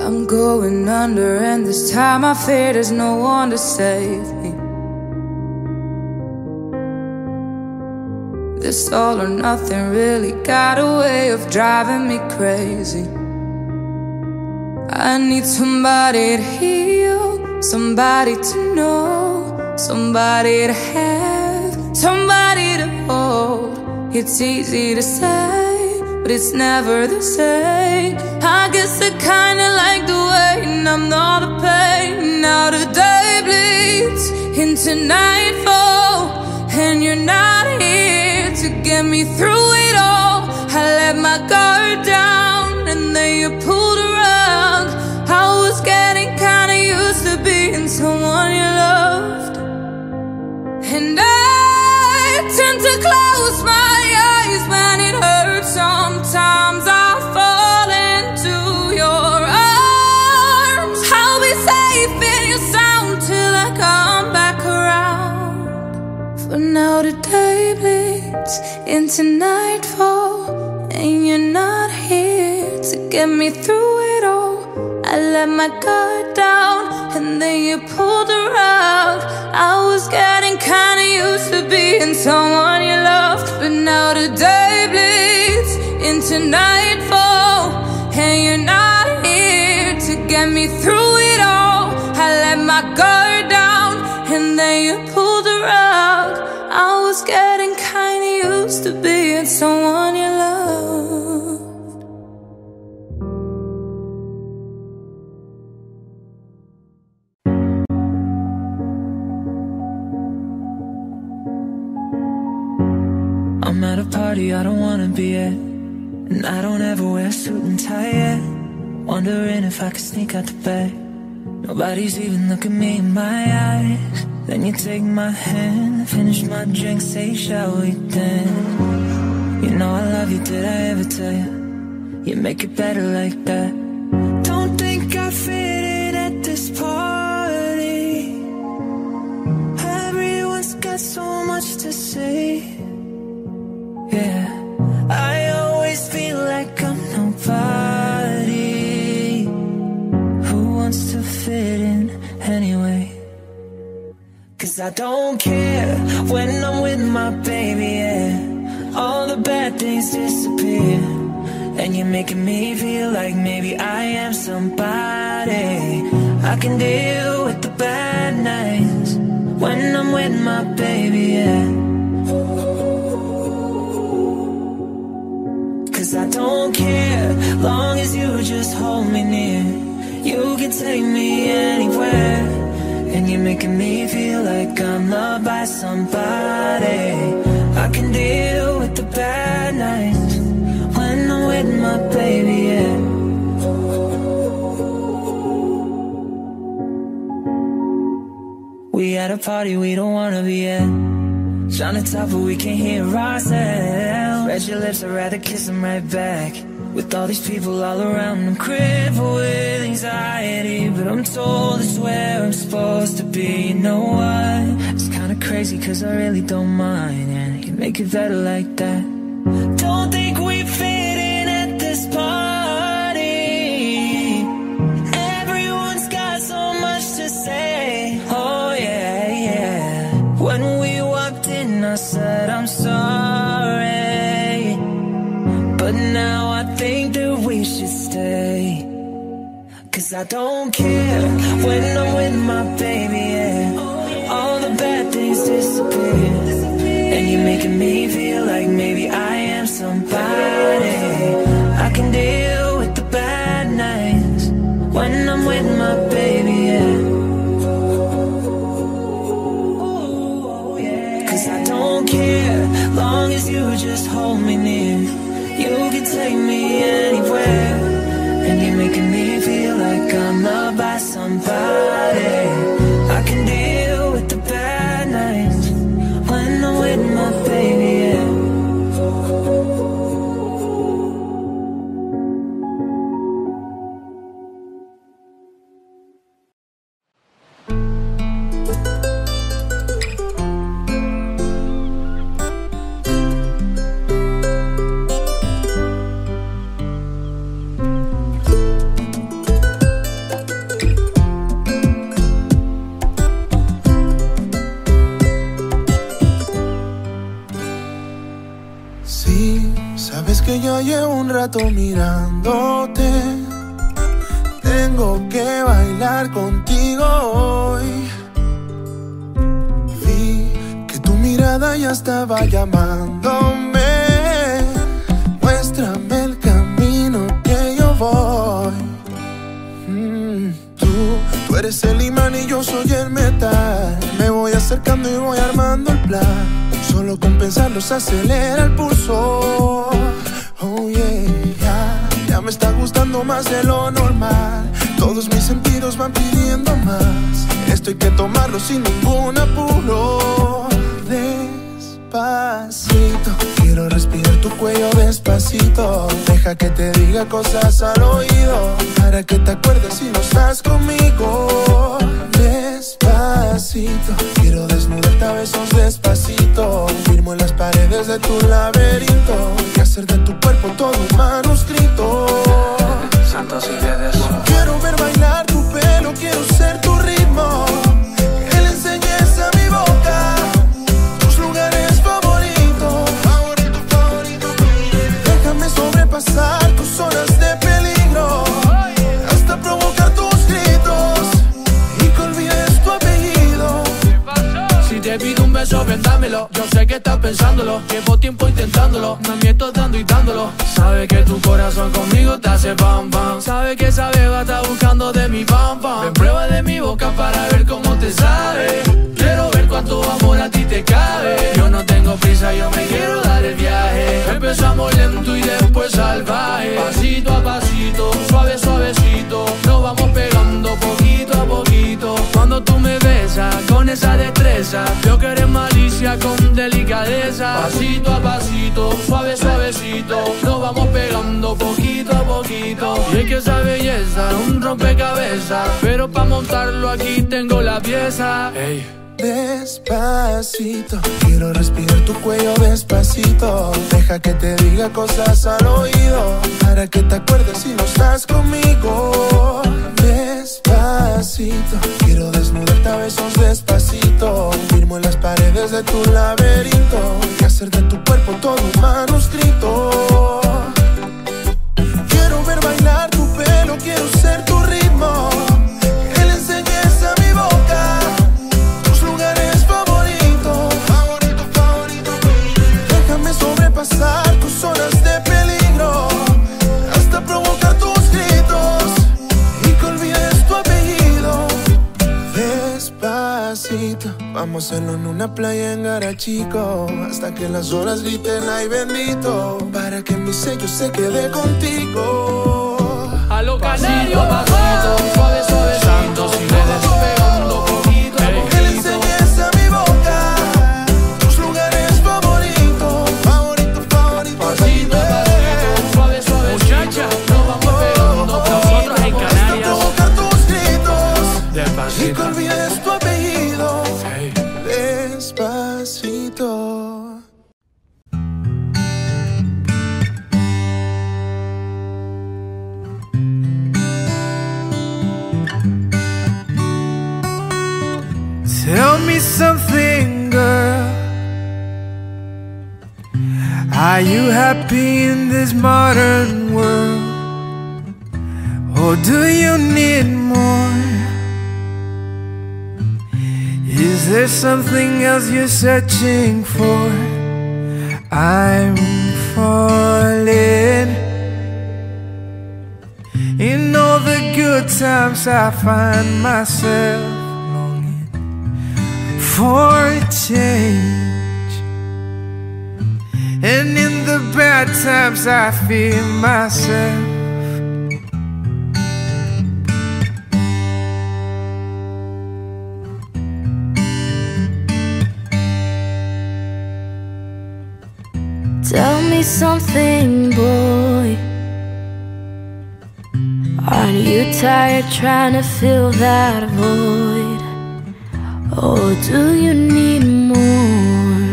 I'm going under, and this time I fear there's no one to save me. This all or nothing really got a way of driving me crazy. I need somebody to heal, somebody to know, somebody to have, somebody to hold. It's easy to say, but it's never the same. I guess I kinda like the way I'm not the pain. Now the day bleeds into nightfall, and you're not here to get me through it all. I let my guard down, and then you pulled a rug. I was getting kinda used to being someone you loved, and I tend to close my eyes when it hurts. Sometimes I fall into your arms. I'll be safe in your sound till I come back around. For now the day bleeds into nightfall, and you're not here to get me through it all. I let my guard down, and then you pulled the rug. I was getting kinda used to being someone you loved, but now the day bleeds into nightfall, and you're not here to get me through it all. I let my guard down, and then you pulled the rug. I was getting kinda used to being someone you loved. I'm at a party I don't wanna be at, and I don't ever wear a suit and tie yet. Wondering if I could sneak out the back. Nobody's even looking me in my eyes. Then you take my hand, finish my drink, say shall we dance? You know I love you, did I ever tell you? You make it better like that. Don't think I fit in at this party. Everyone's got so much to say. Yeah, I always feel like I'm nobody. Who wants to fit in anyway? Cause I don't care when I'm with my baby, yeah. All the bad things disappear, and you're making me feel like maybe I am somebody. I can deal with the bad nights when I'm with my baby, yeah. I don't care, long as you just hold me near. You can take me anywhere, and you're making me feel like I'm loved by somebody. I can deal with the bad nights when I'm with my baby, yeah. We at a party we don't wanna be at, trying to talk but we can't hear ourselves. Read your lips, I'd rather kiss them right back. With all these people all around, I'm crippled with anxiety, but I'm told it's where I'm supposed to be. You know what? It's kinda crazy cause I really don't mind, and you make it better like that. Don't think we fit in at this party. Everyone's got so much to say. Oh yeah, yeah. When we walked in I said I'm sorry, but now I think that we should stay. Cause I don't care when I'm with my baby, yeah. All the bad things disappear, and you're making me feel like maybe I am somebody. I can deal with the bad nights when I'm with my baby, yeah. Cause I don't care, long as you just hold me near. You can take me anywhere, and you're making me feel like I'm loved by somebody. I can deal with the bad nights when I'm with my baby, yeah. Sabes que ya llevo un rato mirándote. Tengo que bailar contigo hoy. Vi que tu mirada ya estaba llamándome. Muéstrame el camino que yo voy. mm, Tú, tú eres el imán y yo soy el metal. Me voy acercando y voy armando el plan. Solo con pensarlo se acelera el pulso. Oh yeah, ya, ya me está gustando más de lo normal. Todos mis sentidos van pidiendo más. Esto hay que tomarlo sin ningún apuro. Despacito, quiero respirar tu cuello despacito. Deja que te diga cosas al oído, para que te acuerdes si no estás conmigo. Despacito, quiero desnudarte a besos despacito. Firmo en las paredes de tu laberinto y hacer de tu cuerpo todo un manuscrito. Santos y Guedes. Quiero ver bailar tu pelo, quiero ser tu ritmo. Que le enseñes a mi boca tus lugares favoritos. Favorito, favorito. Déjame sobrepasar tus zonas de peligro, hasta provocar tus gritos y que olvides tu apellido. Si te pido un beso, ven dámelo. Yo sé que estás pensándolo, llevo tiempo intentándolo. Me miento dando y dándolo. Sabe que tu corazón conmigo te hace pam pam. Sabe que esa beba está buscando de mi pam pam. Ven, prueba de mi boca para ver cómo te sabe. Quiero ver cuánto amor a ti te cabe. Yo no tengo prisa, yo me quiero dar el viaje. Empezamos lento y después salvaje. Pasito a pasito, suave suavecito. Nos vamos pegando poquito a poquito. Cuando tú me besas con esa destreza, yo que eres malicia con delicadeza. Pasito a pasito, suave suavecito. Nos vamos pegando poquito a poquito. Y es que esa belleza, un rompecabezas, pero pa' montarlo aquí tengo la pieza. Hey. Despacito, quiero respirar tu cuello despacito. Deja que te diga cosas al oído, para que te acuerdes si no estás conmigo. Despacito, quiero desnudarte a besos despacito. Firmo en las paredes de tu laberinto y hacer de tu cuerpo todo un manuscrito. Quiero ver bailar tu pelo, quiero ser tu ritmo. Que le enseñes a mi boca tus lugares favoritos. Favorito, favorito. Déjame sobrepasar tus zonas de peligro, hasta provocar tus gritos y que olvides tu apellido. Despacito, vamos a hacerlo en una playa en Garachico, hasta que las olas griten ay bendito, para que mi sello se quede contigo. A lo canario, pasito, suave, suave, Santos y Guedes. Pegando poquito a poquito. Que le enseñes a mi boca tus lugares favoritos. Favorito, favorito. Pasito a pasito, suave, suave. Muchacha, nos vamos pegando. Nosotros en Hasta Canarias. provocar tus gritos y Despacito. que olvides tu apellido. Hey. Despacito. Tell me something, girl. Are you happy in this modern world? Or do you need more? Is there something else you're searching for? I'm falling. In all the good times I find myself longing for a change, and in the bad times I feel myself. Tell me something, boy. Aren't you tired trying to fill that void? Or do you need more?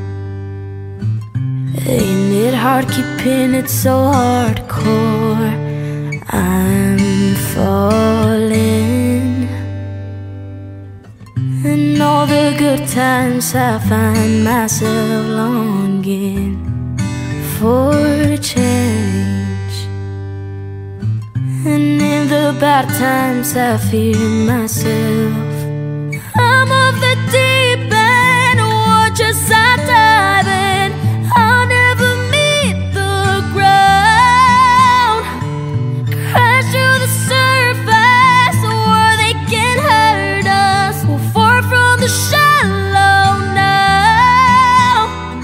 Ain't it hard keeping it so hardcore? I'm falling. In all the good times I find myself longing for change. And in the bad times I fear myself. I'm of the deep end, watch as I dive in. I'll never meet the ground. Crash to the surface where they can hurt us. We'll fall from the shallow now.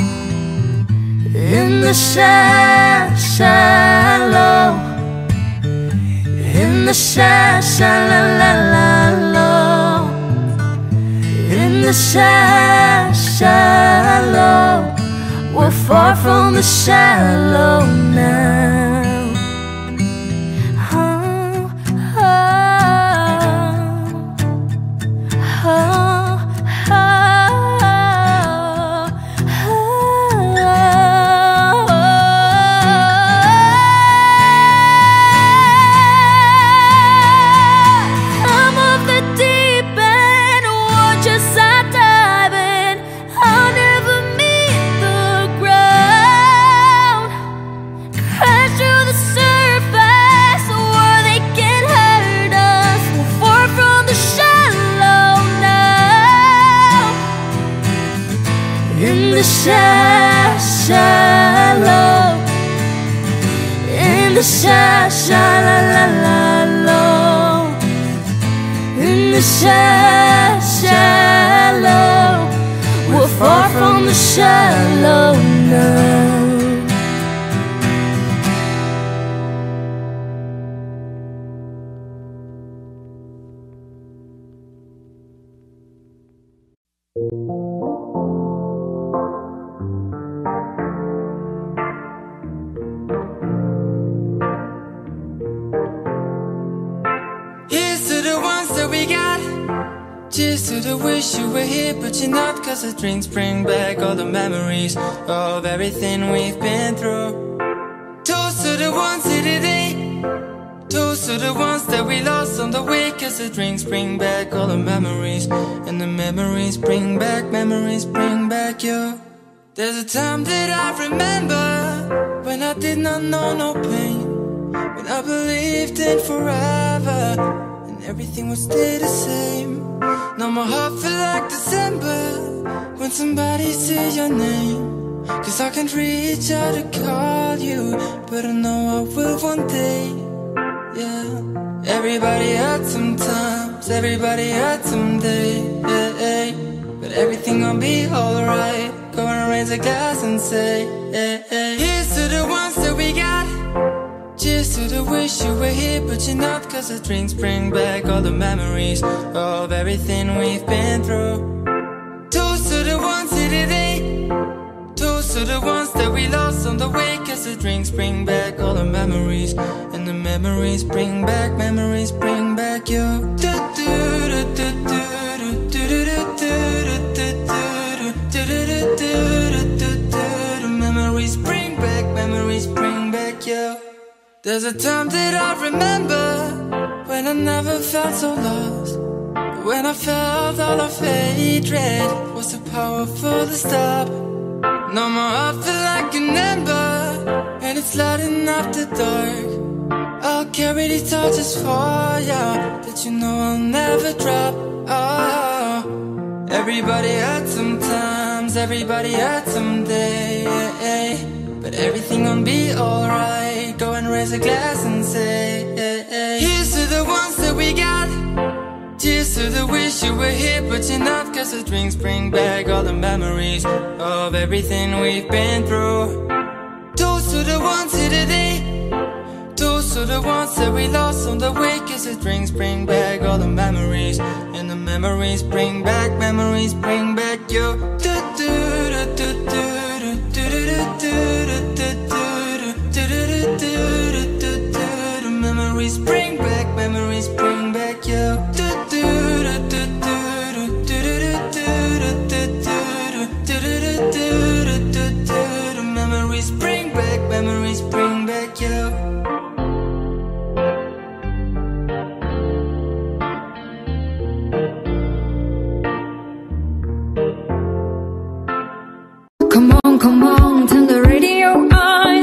In the sha- shallow. In the sha- shallow. In the sha- shallow. We're far from the shallow now. Oh, oh, oh, oh, I'm of the deep end, watch as I dive in. I'll never meet the ground. Crash to the surface where they can hurt us. We're far from the shallow now. In the sha- shallow. In the sha- shallow. In the sha- shallow. We're far from the shallow now. Here's to the ones that we got. Cheers to the wish you were here, but you're not. Cause the drinks bring back all the memories of everything we've been through. Toast to the ones here today. Toast to the ones that we lost on the way. Cause the drinks bring back all the memories. And the memories bring back, memories bring back you. There's a time that I remember when I did not know no pain. When I believed in forever and everything would stay the same. Now my heart feel like December when somebody say your name. Cause I can't reach out to call you, but I know I will one day. Yeah. Everybody hurts sometimes, everybody hurts someday. Yeah, yeah. But everything gon' be alright. Go and raise a glass and say, yeah, yeah. Here's to the ones that we got. Cheers to the wish you were here, but you're not. Cause the drinks bring back all the memories of everything we've been through. Toast to the ones here today. Toast to the ones that we lost on the way. Cause the drinks bring back all the memories. And the memories bring back, memories bring back you. Do, do, do, do, do, do, do, do, do, do, do, do, do, do. Memories bring back, memories bring back you. There's a time that I remember when I never felt so lost. When I felt all of hatred was too powerful to stop. No more I feel like an ember, and it's lighting up the dark. I'll carry these torches for you that you know I'll never drop. Oh, everybody hurts sometimes, everybody hurts someday. But everything gon' be alright. Go and raise a glass and say, hey, hey. Here's to the ones that we got. Cheers to the wish you were here, but you're not. Cause the drinks bring back all the memories of everything we've been through. Toast to the ones here today. Toast to the ones that we lost on the way. Cause the drinks bring back all the memories. And the memories bring back, memories bring back you. Do, do, do, do, do, do, do, do, do, do, do, do, do. Memories bring back, memories bring back you. Do, do, do, do, do, do, do, do, do, do, do. Memories bring back, memories bring back you. Come on, come on, turn the radio on.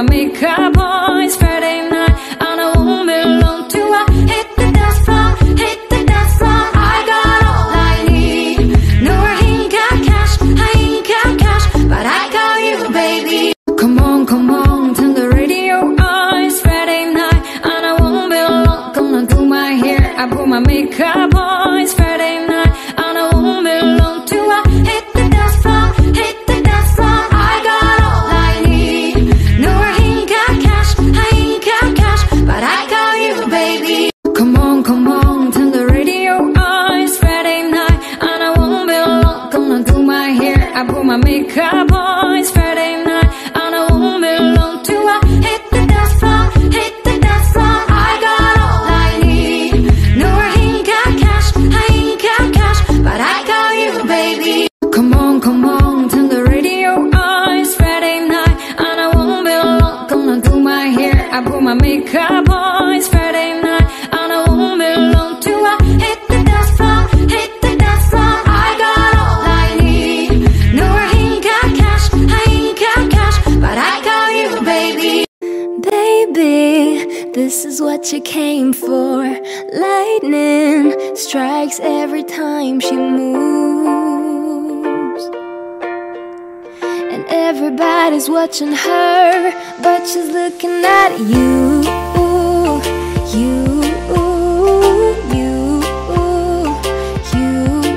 makeup on. It's Friday night and I won't be alone till I hit the dance floor, hit the dance floor. I got all I need. No, I ain't got cash, I ain't got cash, but I got you, baby. Come on, come on, turn the radio on. It's Friday night and I won't be alone. Gonna do my hair, I put my makeup on. It's Friday night and I won't be alone till I hit the dance floor, hit the dance floor. I got all I need. No, I ain't got cash, I ain't got cash, but I got you, baby. Come on, come on, turn the radio on. It's Friday night and I won't be alone. Gonna do my hair, I put my makeup on. It's Friday night and I won't be alone till I hit the dance floor, hit the dance floor. I got all I need. No, I ain't got cash, I ain't got cash, but I got you, baby. Come on, come on, turn the radio on. It's Friday night and I won't be alone. Gonna do my hair, I put my makeup on. It's Friday night and I won't be alone till I hit the dance floor, hit the dance floor. I got all I need. No, I ain't got cash, I ain't got cash, but I got you, baby. Baby, this is what you came for. Lightning strikes every time she moves, and everybody's watching her, but she's looking at you. You, you, you,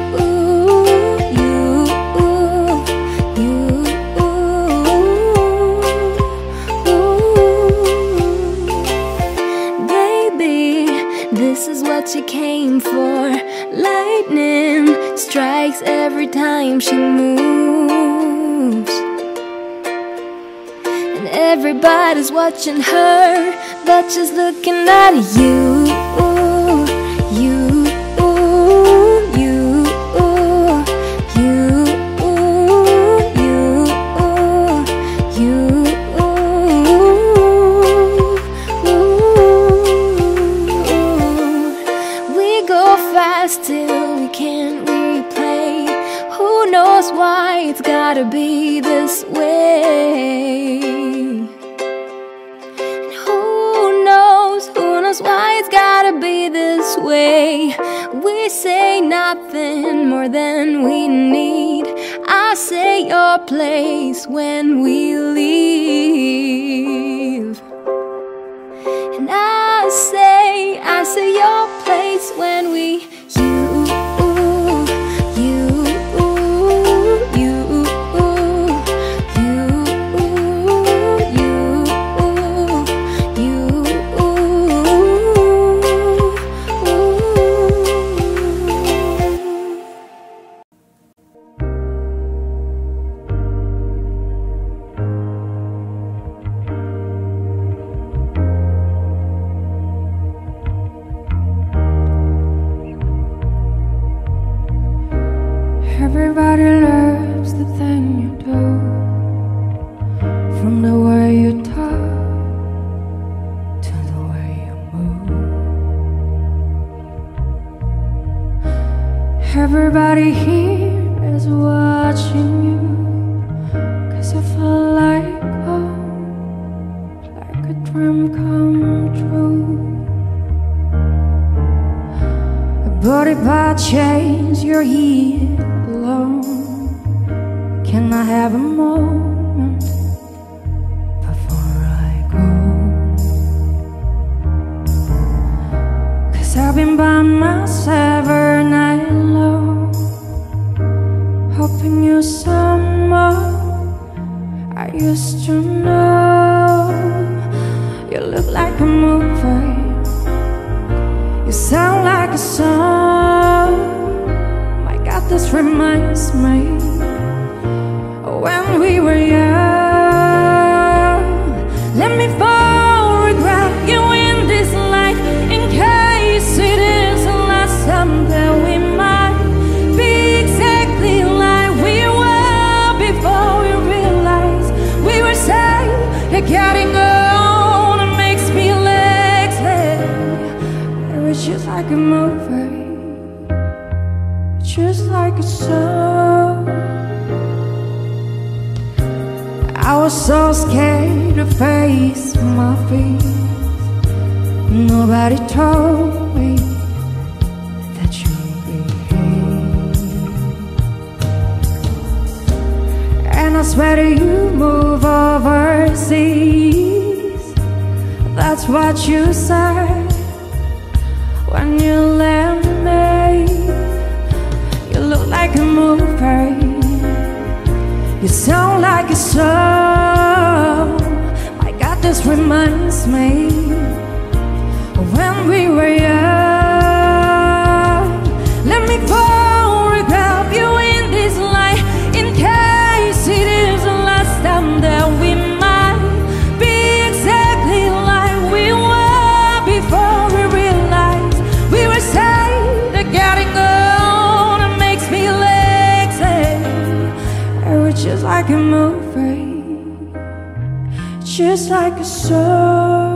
this is what you came for. Lightning strikes every time she moves, and everybody's watching her, but she's looking at you. You, you, you, you, you. Till we can't replay. Who knows why it's gotta be this way? And who knows, who knows why it's gotta be this way? We say nothing more than we need. I say your place when we leave, and I say, I say your place when we everybody loves the thing you do, from the way you talk to the way you move. Everybody here is watching you, 'cause you feel like home, like a dream come true. But if I change, you're here alone. Can I have a moment before I go? 'Cause I've been by myself every night long, hoping you're someone I used to know. You look like a movie, you sound like a song. My God, this reminds me when we were young. Let me photograph you in this light, in case it isn't last. Someday we might be exactly like we were before we realized we were safe. You're getting on, it makes me lazy. It's just like a movie, just like a song. I was so scared to face my fears. Nobody told me that you'd be here. And I swear to you move overseas. That's what you said when you left me. You look like a movie. You sound like a song. My God, this reminds me when we were young. Let me photograph you in this light, in case it is the last time that we might be exactly like we were before we realized we were saved. Getting old makes me lazy. It was just like a movie, just like a song.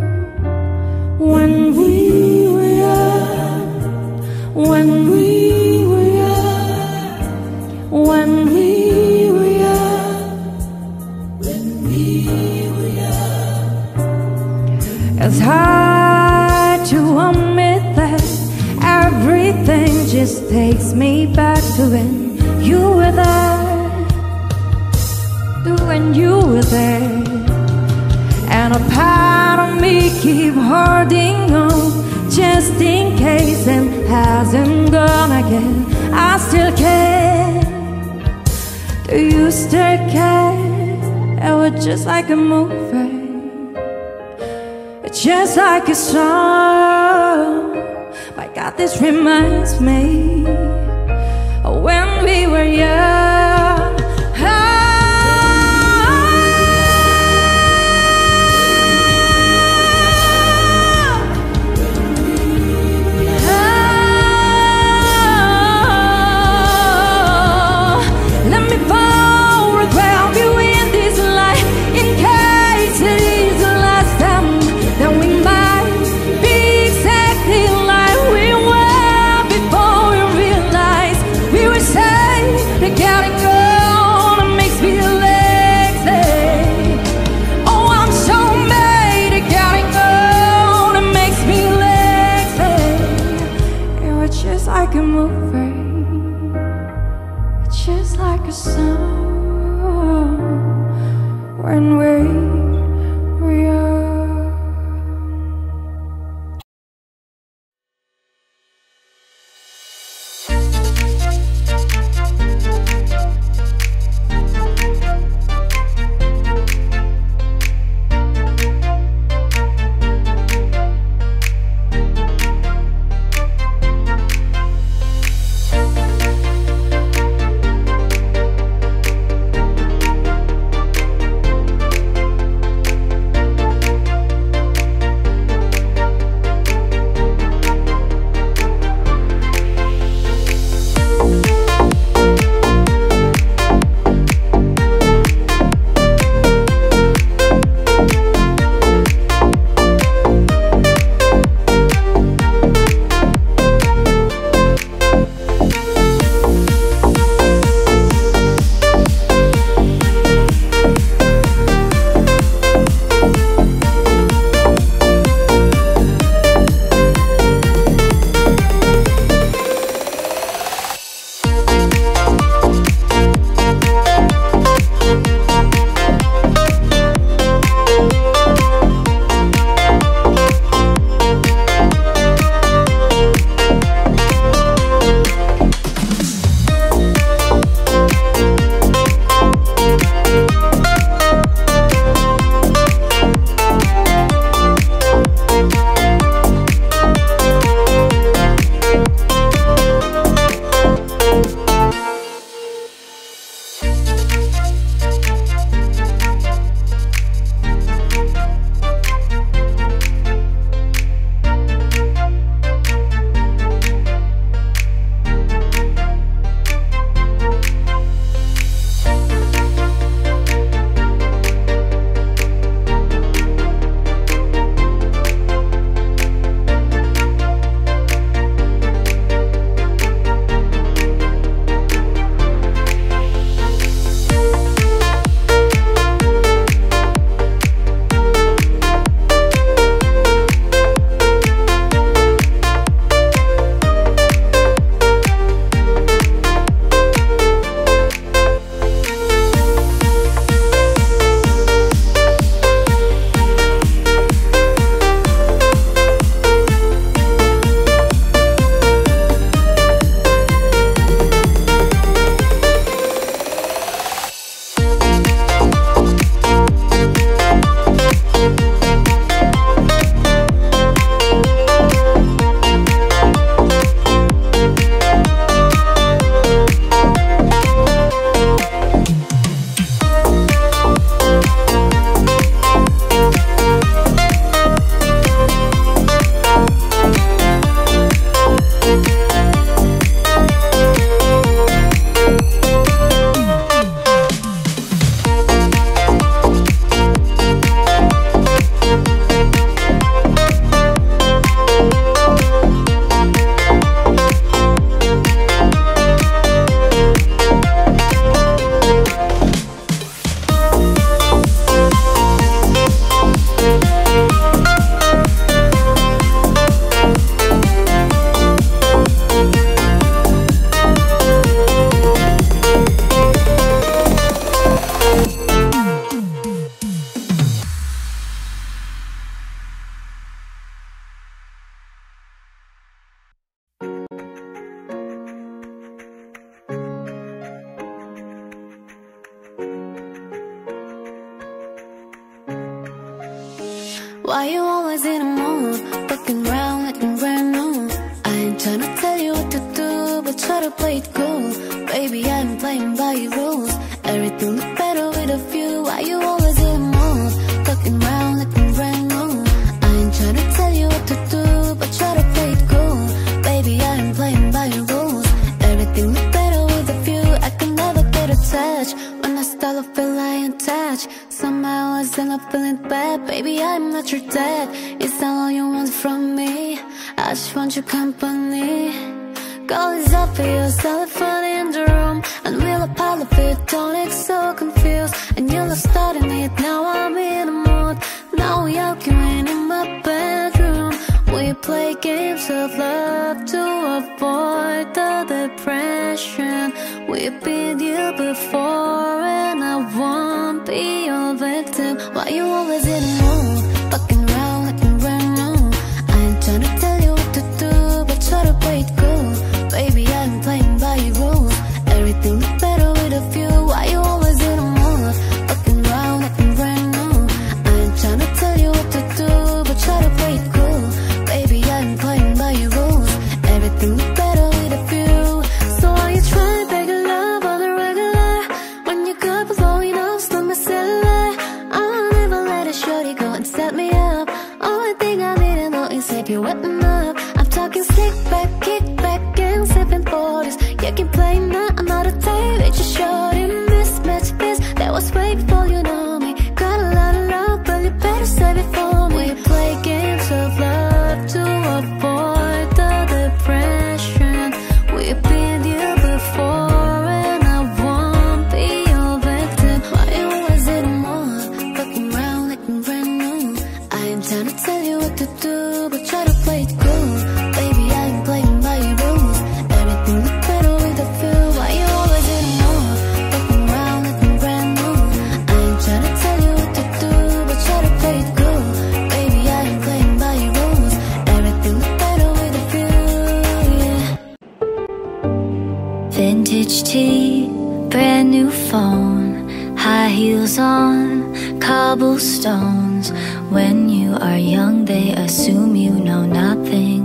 When we were young, when we were young, when we were young, when we were young. It's hard to admit that everything just takes me back to when you were there, to when you were there. And a part of me keep holding on, just in case it hasn't gone again. I still care. Do you still care? It was just like a movie, just like a song. My God, this reminds me of when we were young. Getting Why you always in a mood? Fucking round like a brand new. I ain't tryna tell you what to do, but try to play it cool. Baby, I'm playing by your rules. Everything look better with a view. Why you always in a mood? Fucking round like a brand new. I ain't tryna tell you what to do, but try to play it cool. Baby, I'm playing by your rules. Everything look better with a view. I can never get attached. When I start to feel I ain't attached. Somehow I end up feeling bad. Baby, I'm not your dad. It's not all you want from me. I just want your company. Girl, it's obvious, elephant in the room. And we'll apart of it, don't act so confused. And you're not starting it, now I'm in the mood. Now we arguing in my bedroom. We play games of love to avoid the depression. We've been here before and I won't be your victim. Why you always in the mood? Fucking around like a brand new. I ain't tryna tell you what to do, but try to play it cool. Baby, I'm playing by your rules. Everything look better with a view. Why you always in the mood? Fucking around like a brand new. I ain't tryna tell you what to do, but try to play it cool. Baby, I'm playing by your rules. Everything look better with a view. So why you trying to beg a love on the regular? When you got blowing up, slow my cellular. I'll never let a shorty go and set me up. Only thing I need to know is if you're wetting up. I'm talking slick back, kick back, and sipping forties. You can play now, another day with your shorty. Mismatch this, that was way before you know me. Got a lot of love, but you better save it for me. We play games of love to avoid the depression. We've been here before and I won't be your victim. Why you always in the mood? Fucking round like a brand new. I ain't trying to tell you what to do, but try to play it cool. Baby, I'm playing by your rules. Everything look better with a feel. Why you always in the mood? Fucking round like a brand new. I ain't trying to tell you what to do, but try to play it cool. Baby, I'm playing by your rules. Everything look better with a feel, yeah. Vintage tea, brand new phone, high heels on, cobblestones. When you are young, they assume you know nothing.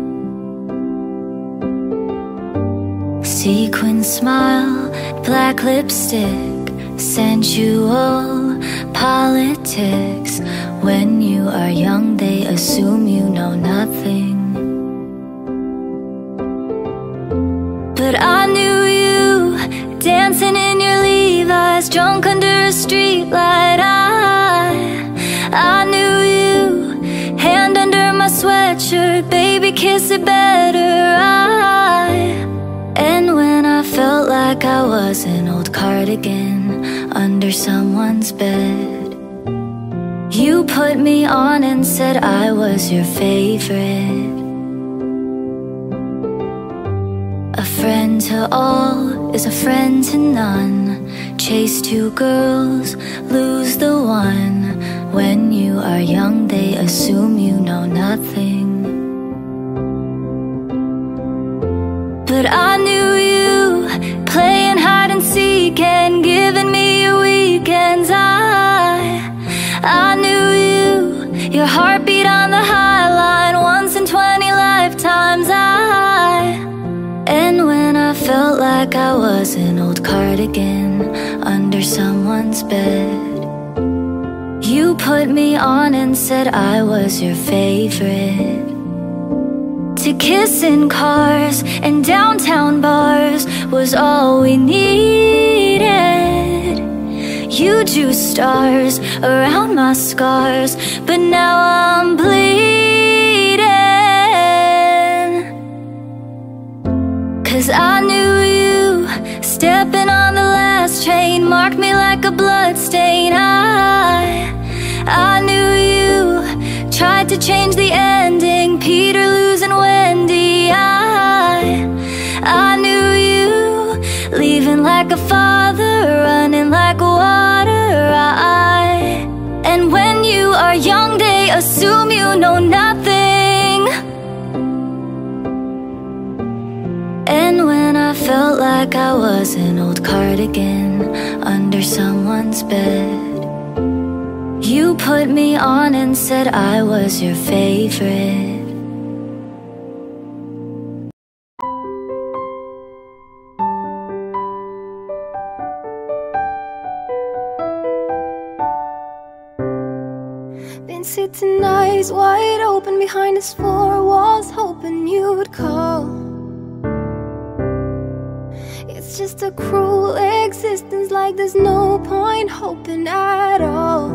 Sequin smile, black lipstick, sensual politics. When you are young, they assume you know nothing. But I knew you, dancing in your Levi's, drunk under a streetlight. I, I knew you, hand under my sweatshirt, baby, kiss it better. I, and when I felt like I was an old cardigan under someone's bed, you put me on and said I was your favorite. A friend to all is a friend to none. Chase two girls, lose the one. When you are young, they assume you know nothing. But I knew you, playing hide and seek and giving me your weekends. I, I knew you, your heartbeat on the high line, once in twenty lifetimes. I, and when I felt like I was an old cardigan under someone's bed, you put me on and said I was your favorite. To kiss in cars and downtown bars was all we needed. You drew stars around my scars, but now I'm bleeding. Cause I knew you, stepping on the last train, marked me like a bloodstain. I, I knew you, tried to change the ending, Peter losing Wendy. I, I knew you, leaving like a father, running like water. I, and when you are young, they assume you know nothing. And when I felt like I was an old cardigan under someone's bed, You put me on and said I was your favorite. Been sitting eyes wide open behind his four walls, hoping you'd call. It's just a cruel existence, like there's no point hoping at all.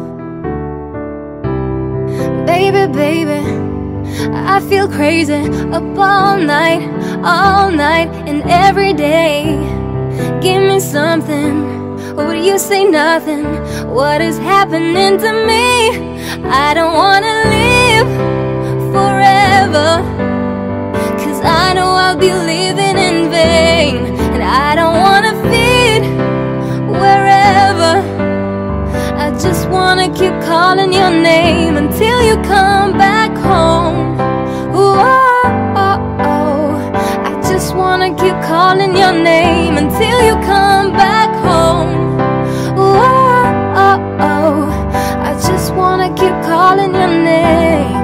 Baby, baby, I feel crazy up all night, all night and every day. Give me something, or would you say nothing? What is happening to me? I don't wanna live forever, 'cause I know I'll be living in vain. And I don't wanna fit wherever. I just wanna keep calling your name until you come back home. Ooh, oh, oh, oh. I just wanna keep calling your name until you come back home. Ooh, oh, oh, oh. I just wanna keep calling your name.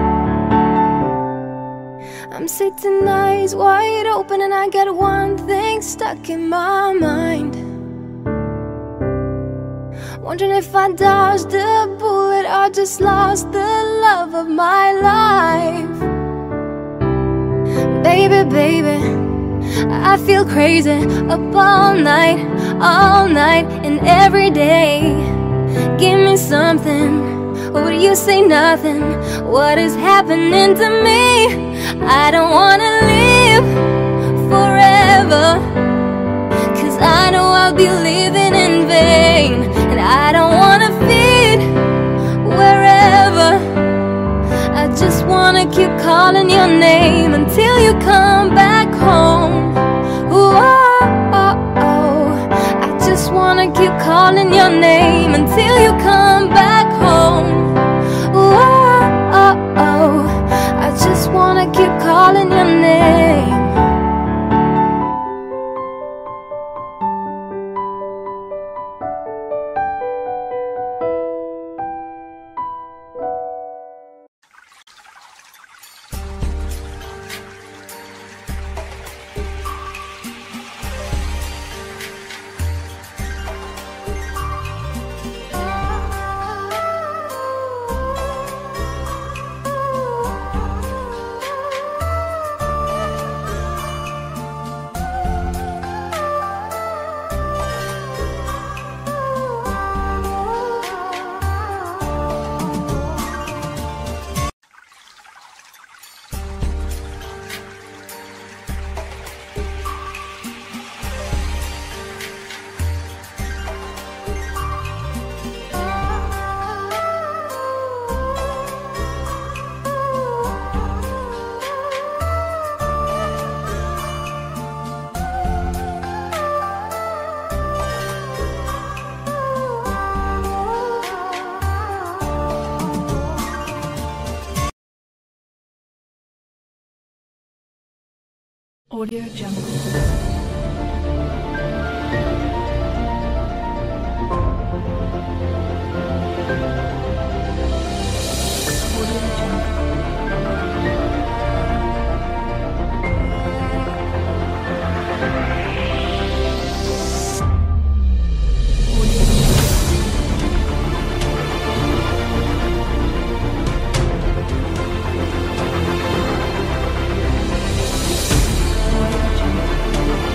I'm sitting eyes wide open and I got one thing stuck in my mind. Wondering if I dodged the bullet or just lost the love of my life. Baby, baby, I feel crazy up all night, all night and every day. Give me something, or would you say nothing? What is happening to me? I don't wanna live forever, 'cause I know I'll be living in vain. And I don't wanna fit wherever. I just wanna keep calling your name until you come back home. Ooh, oh, oh, oh. I just wanna keep calling your name until you come back home. Ooh, oh, oh, oh. I just wanna keep calling your name. Audio Jungle. Audio Jungle.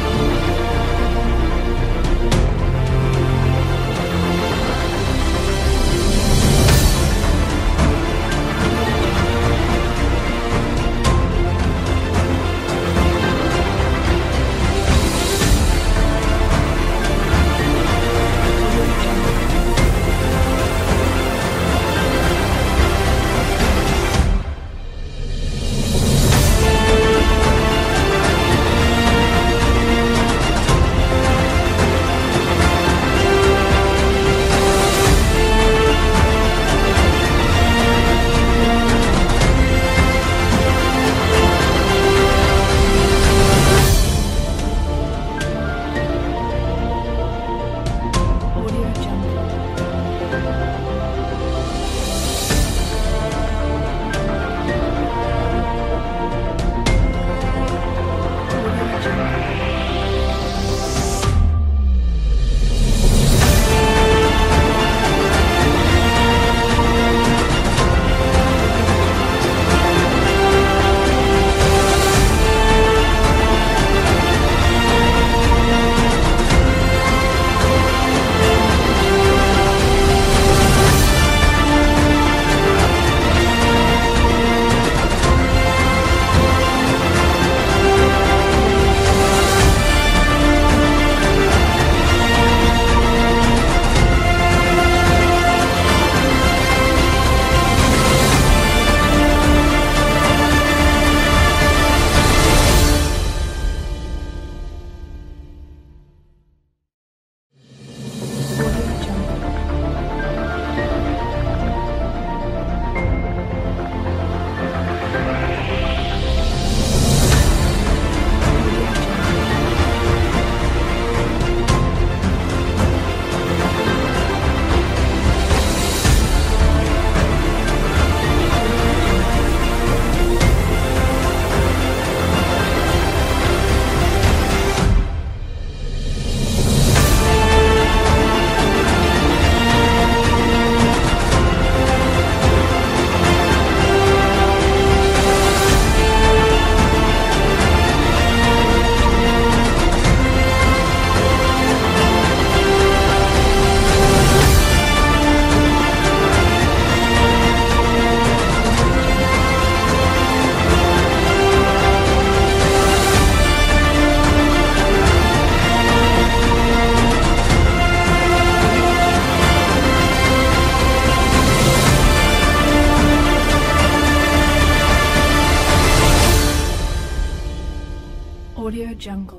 Jungle.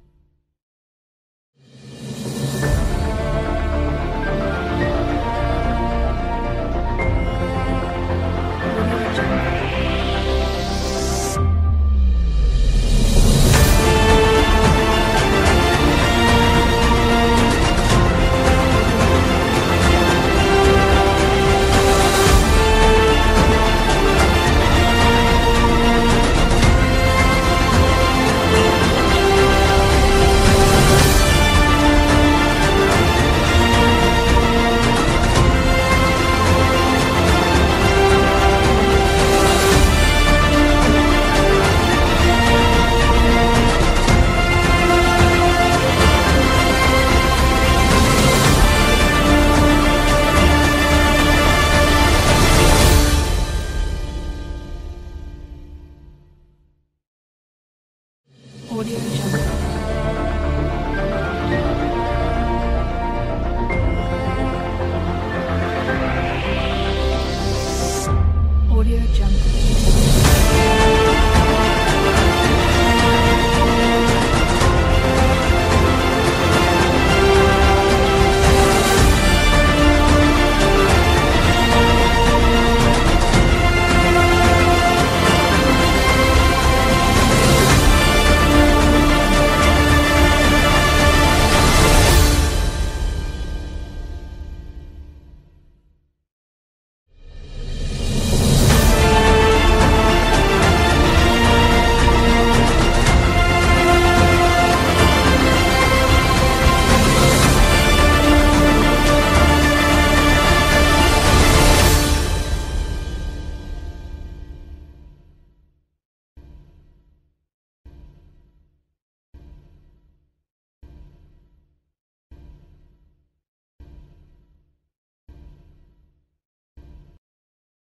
Audio Jungle. Audio Jungle.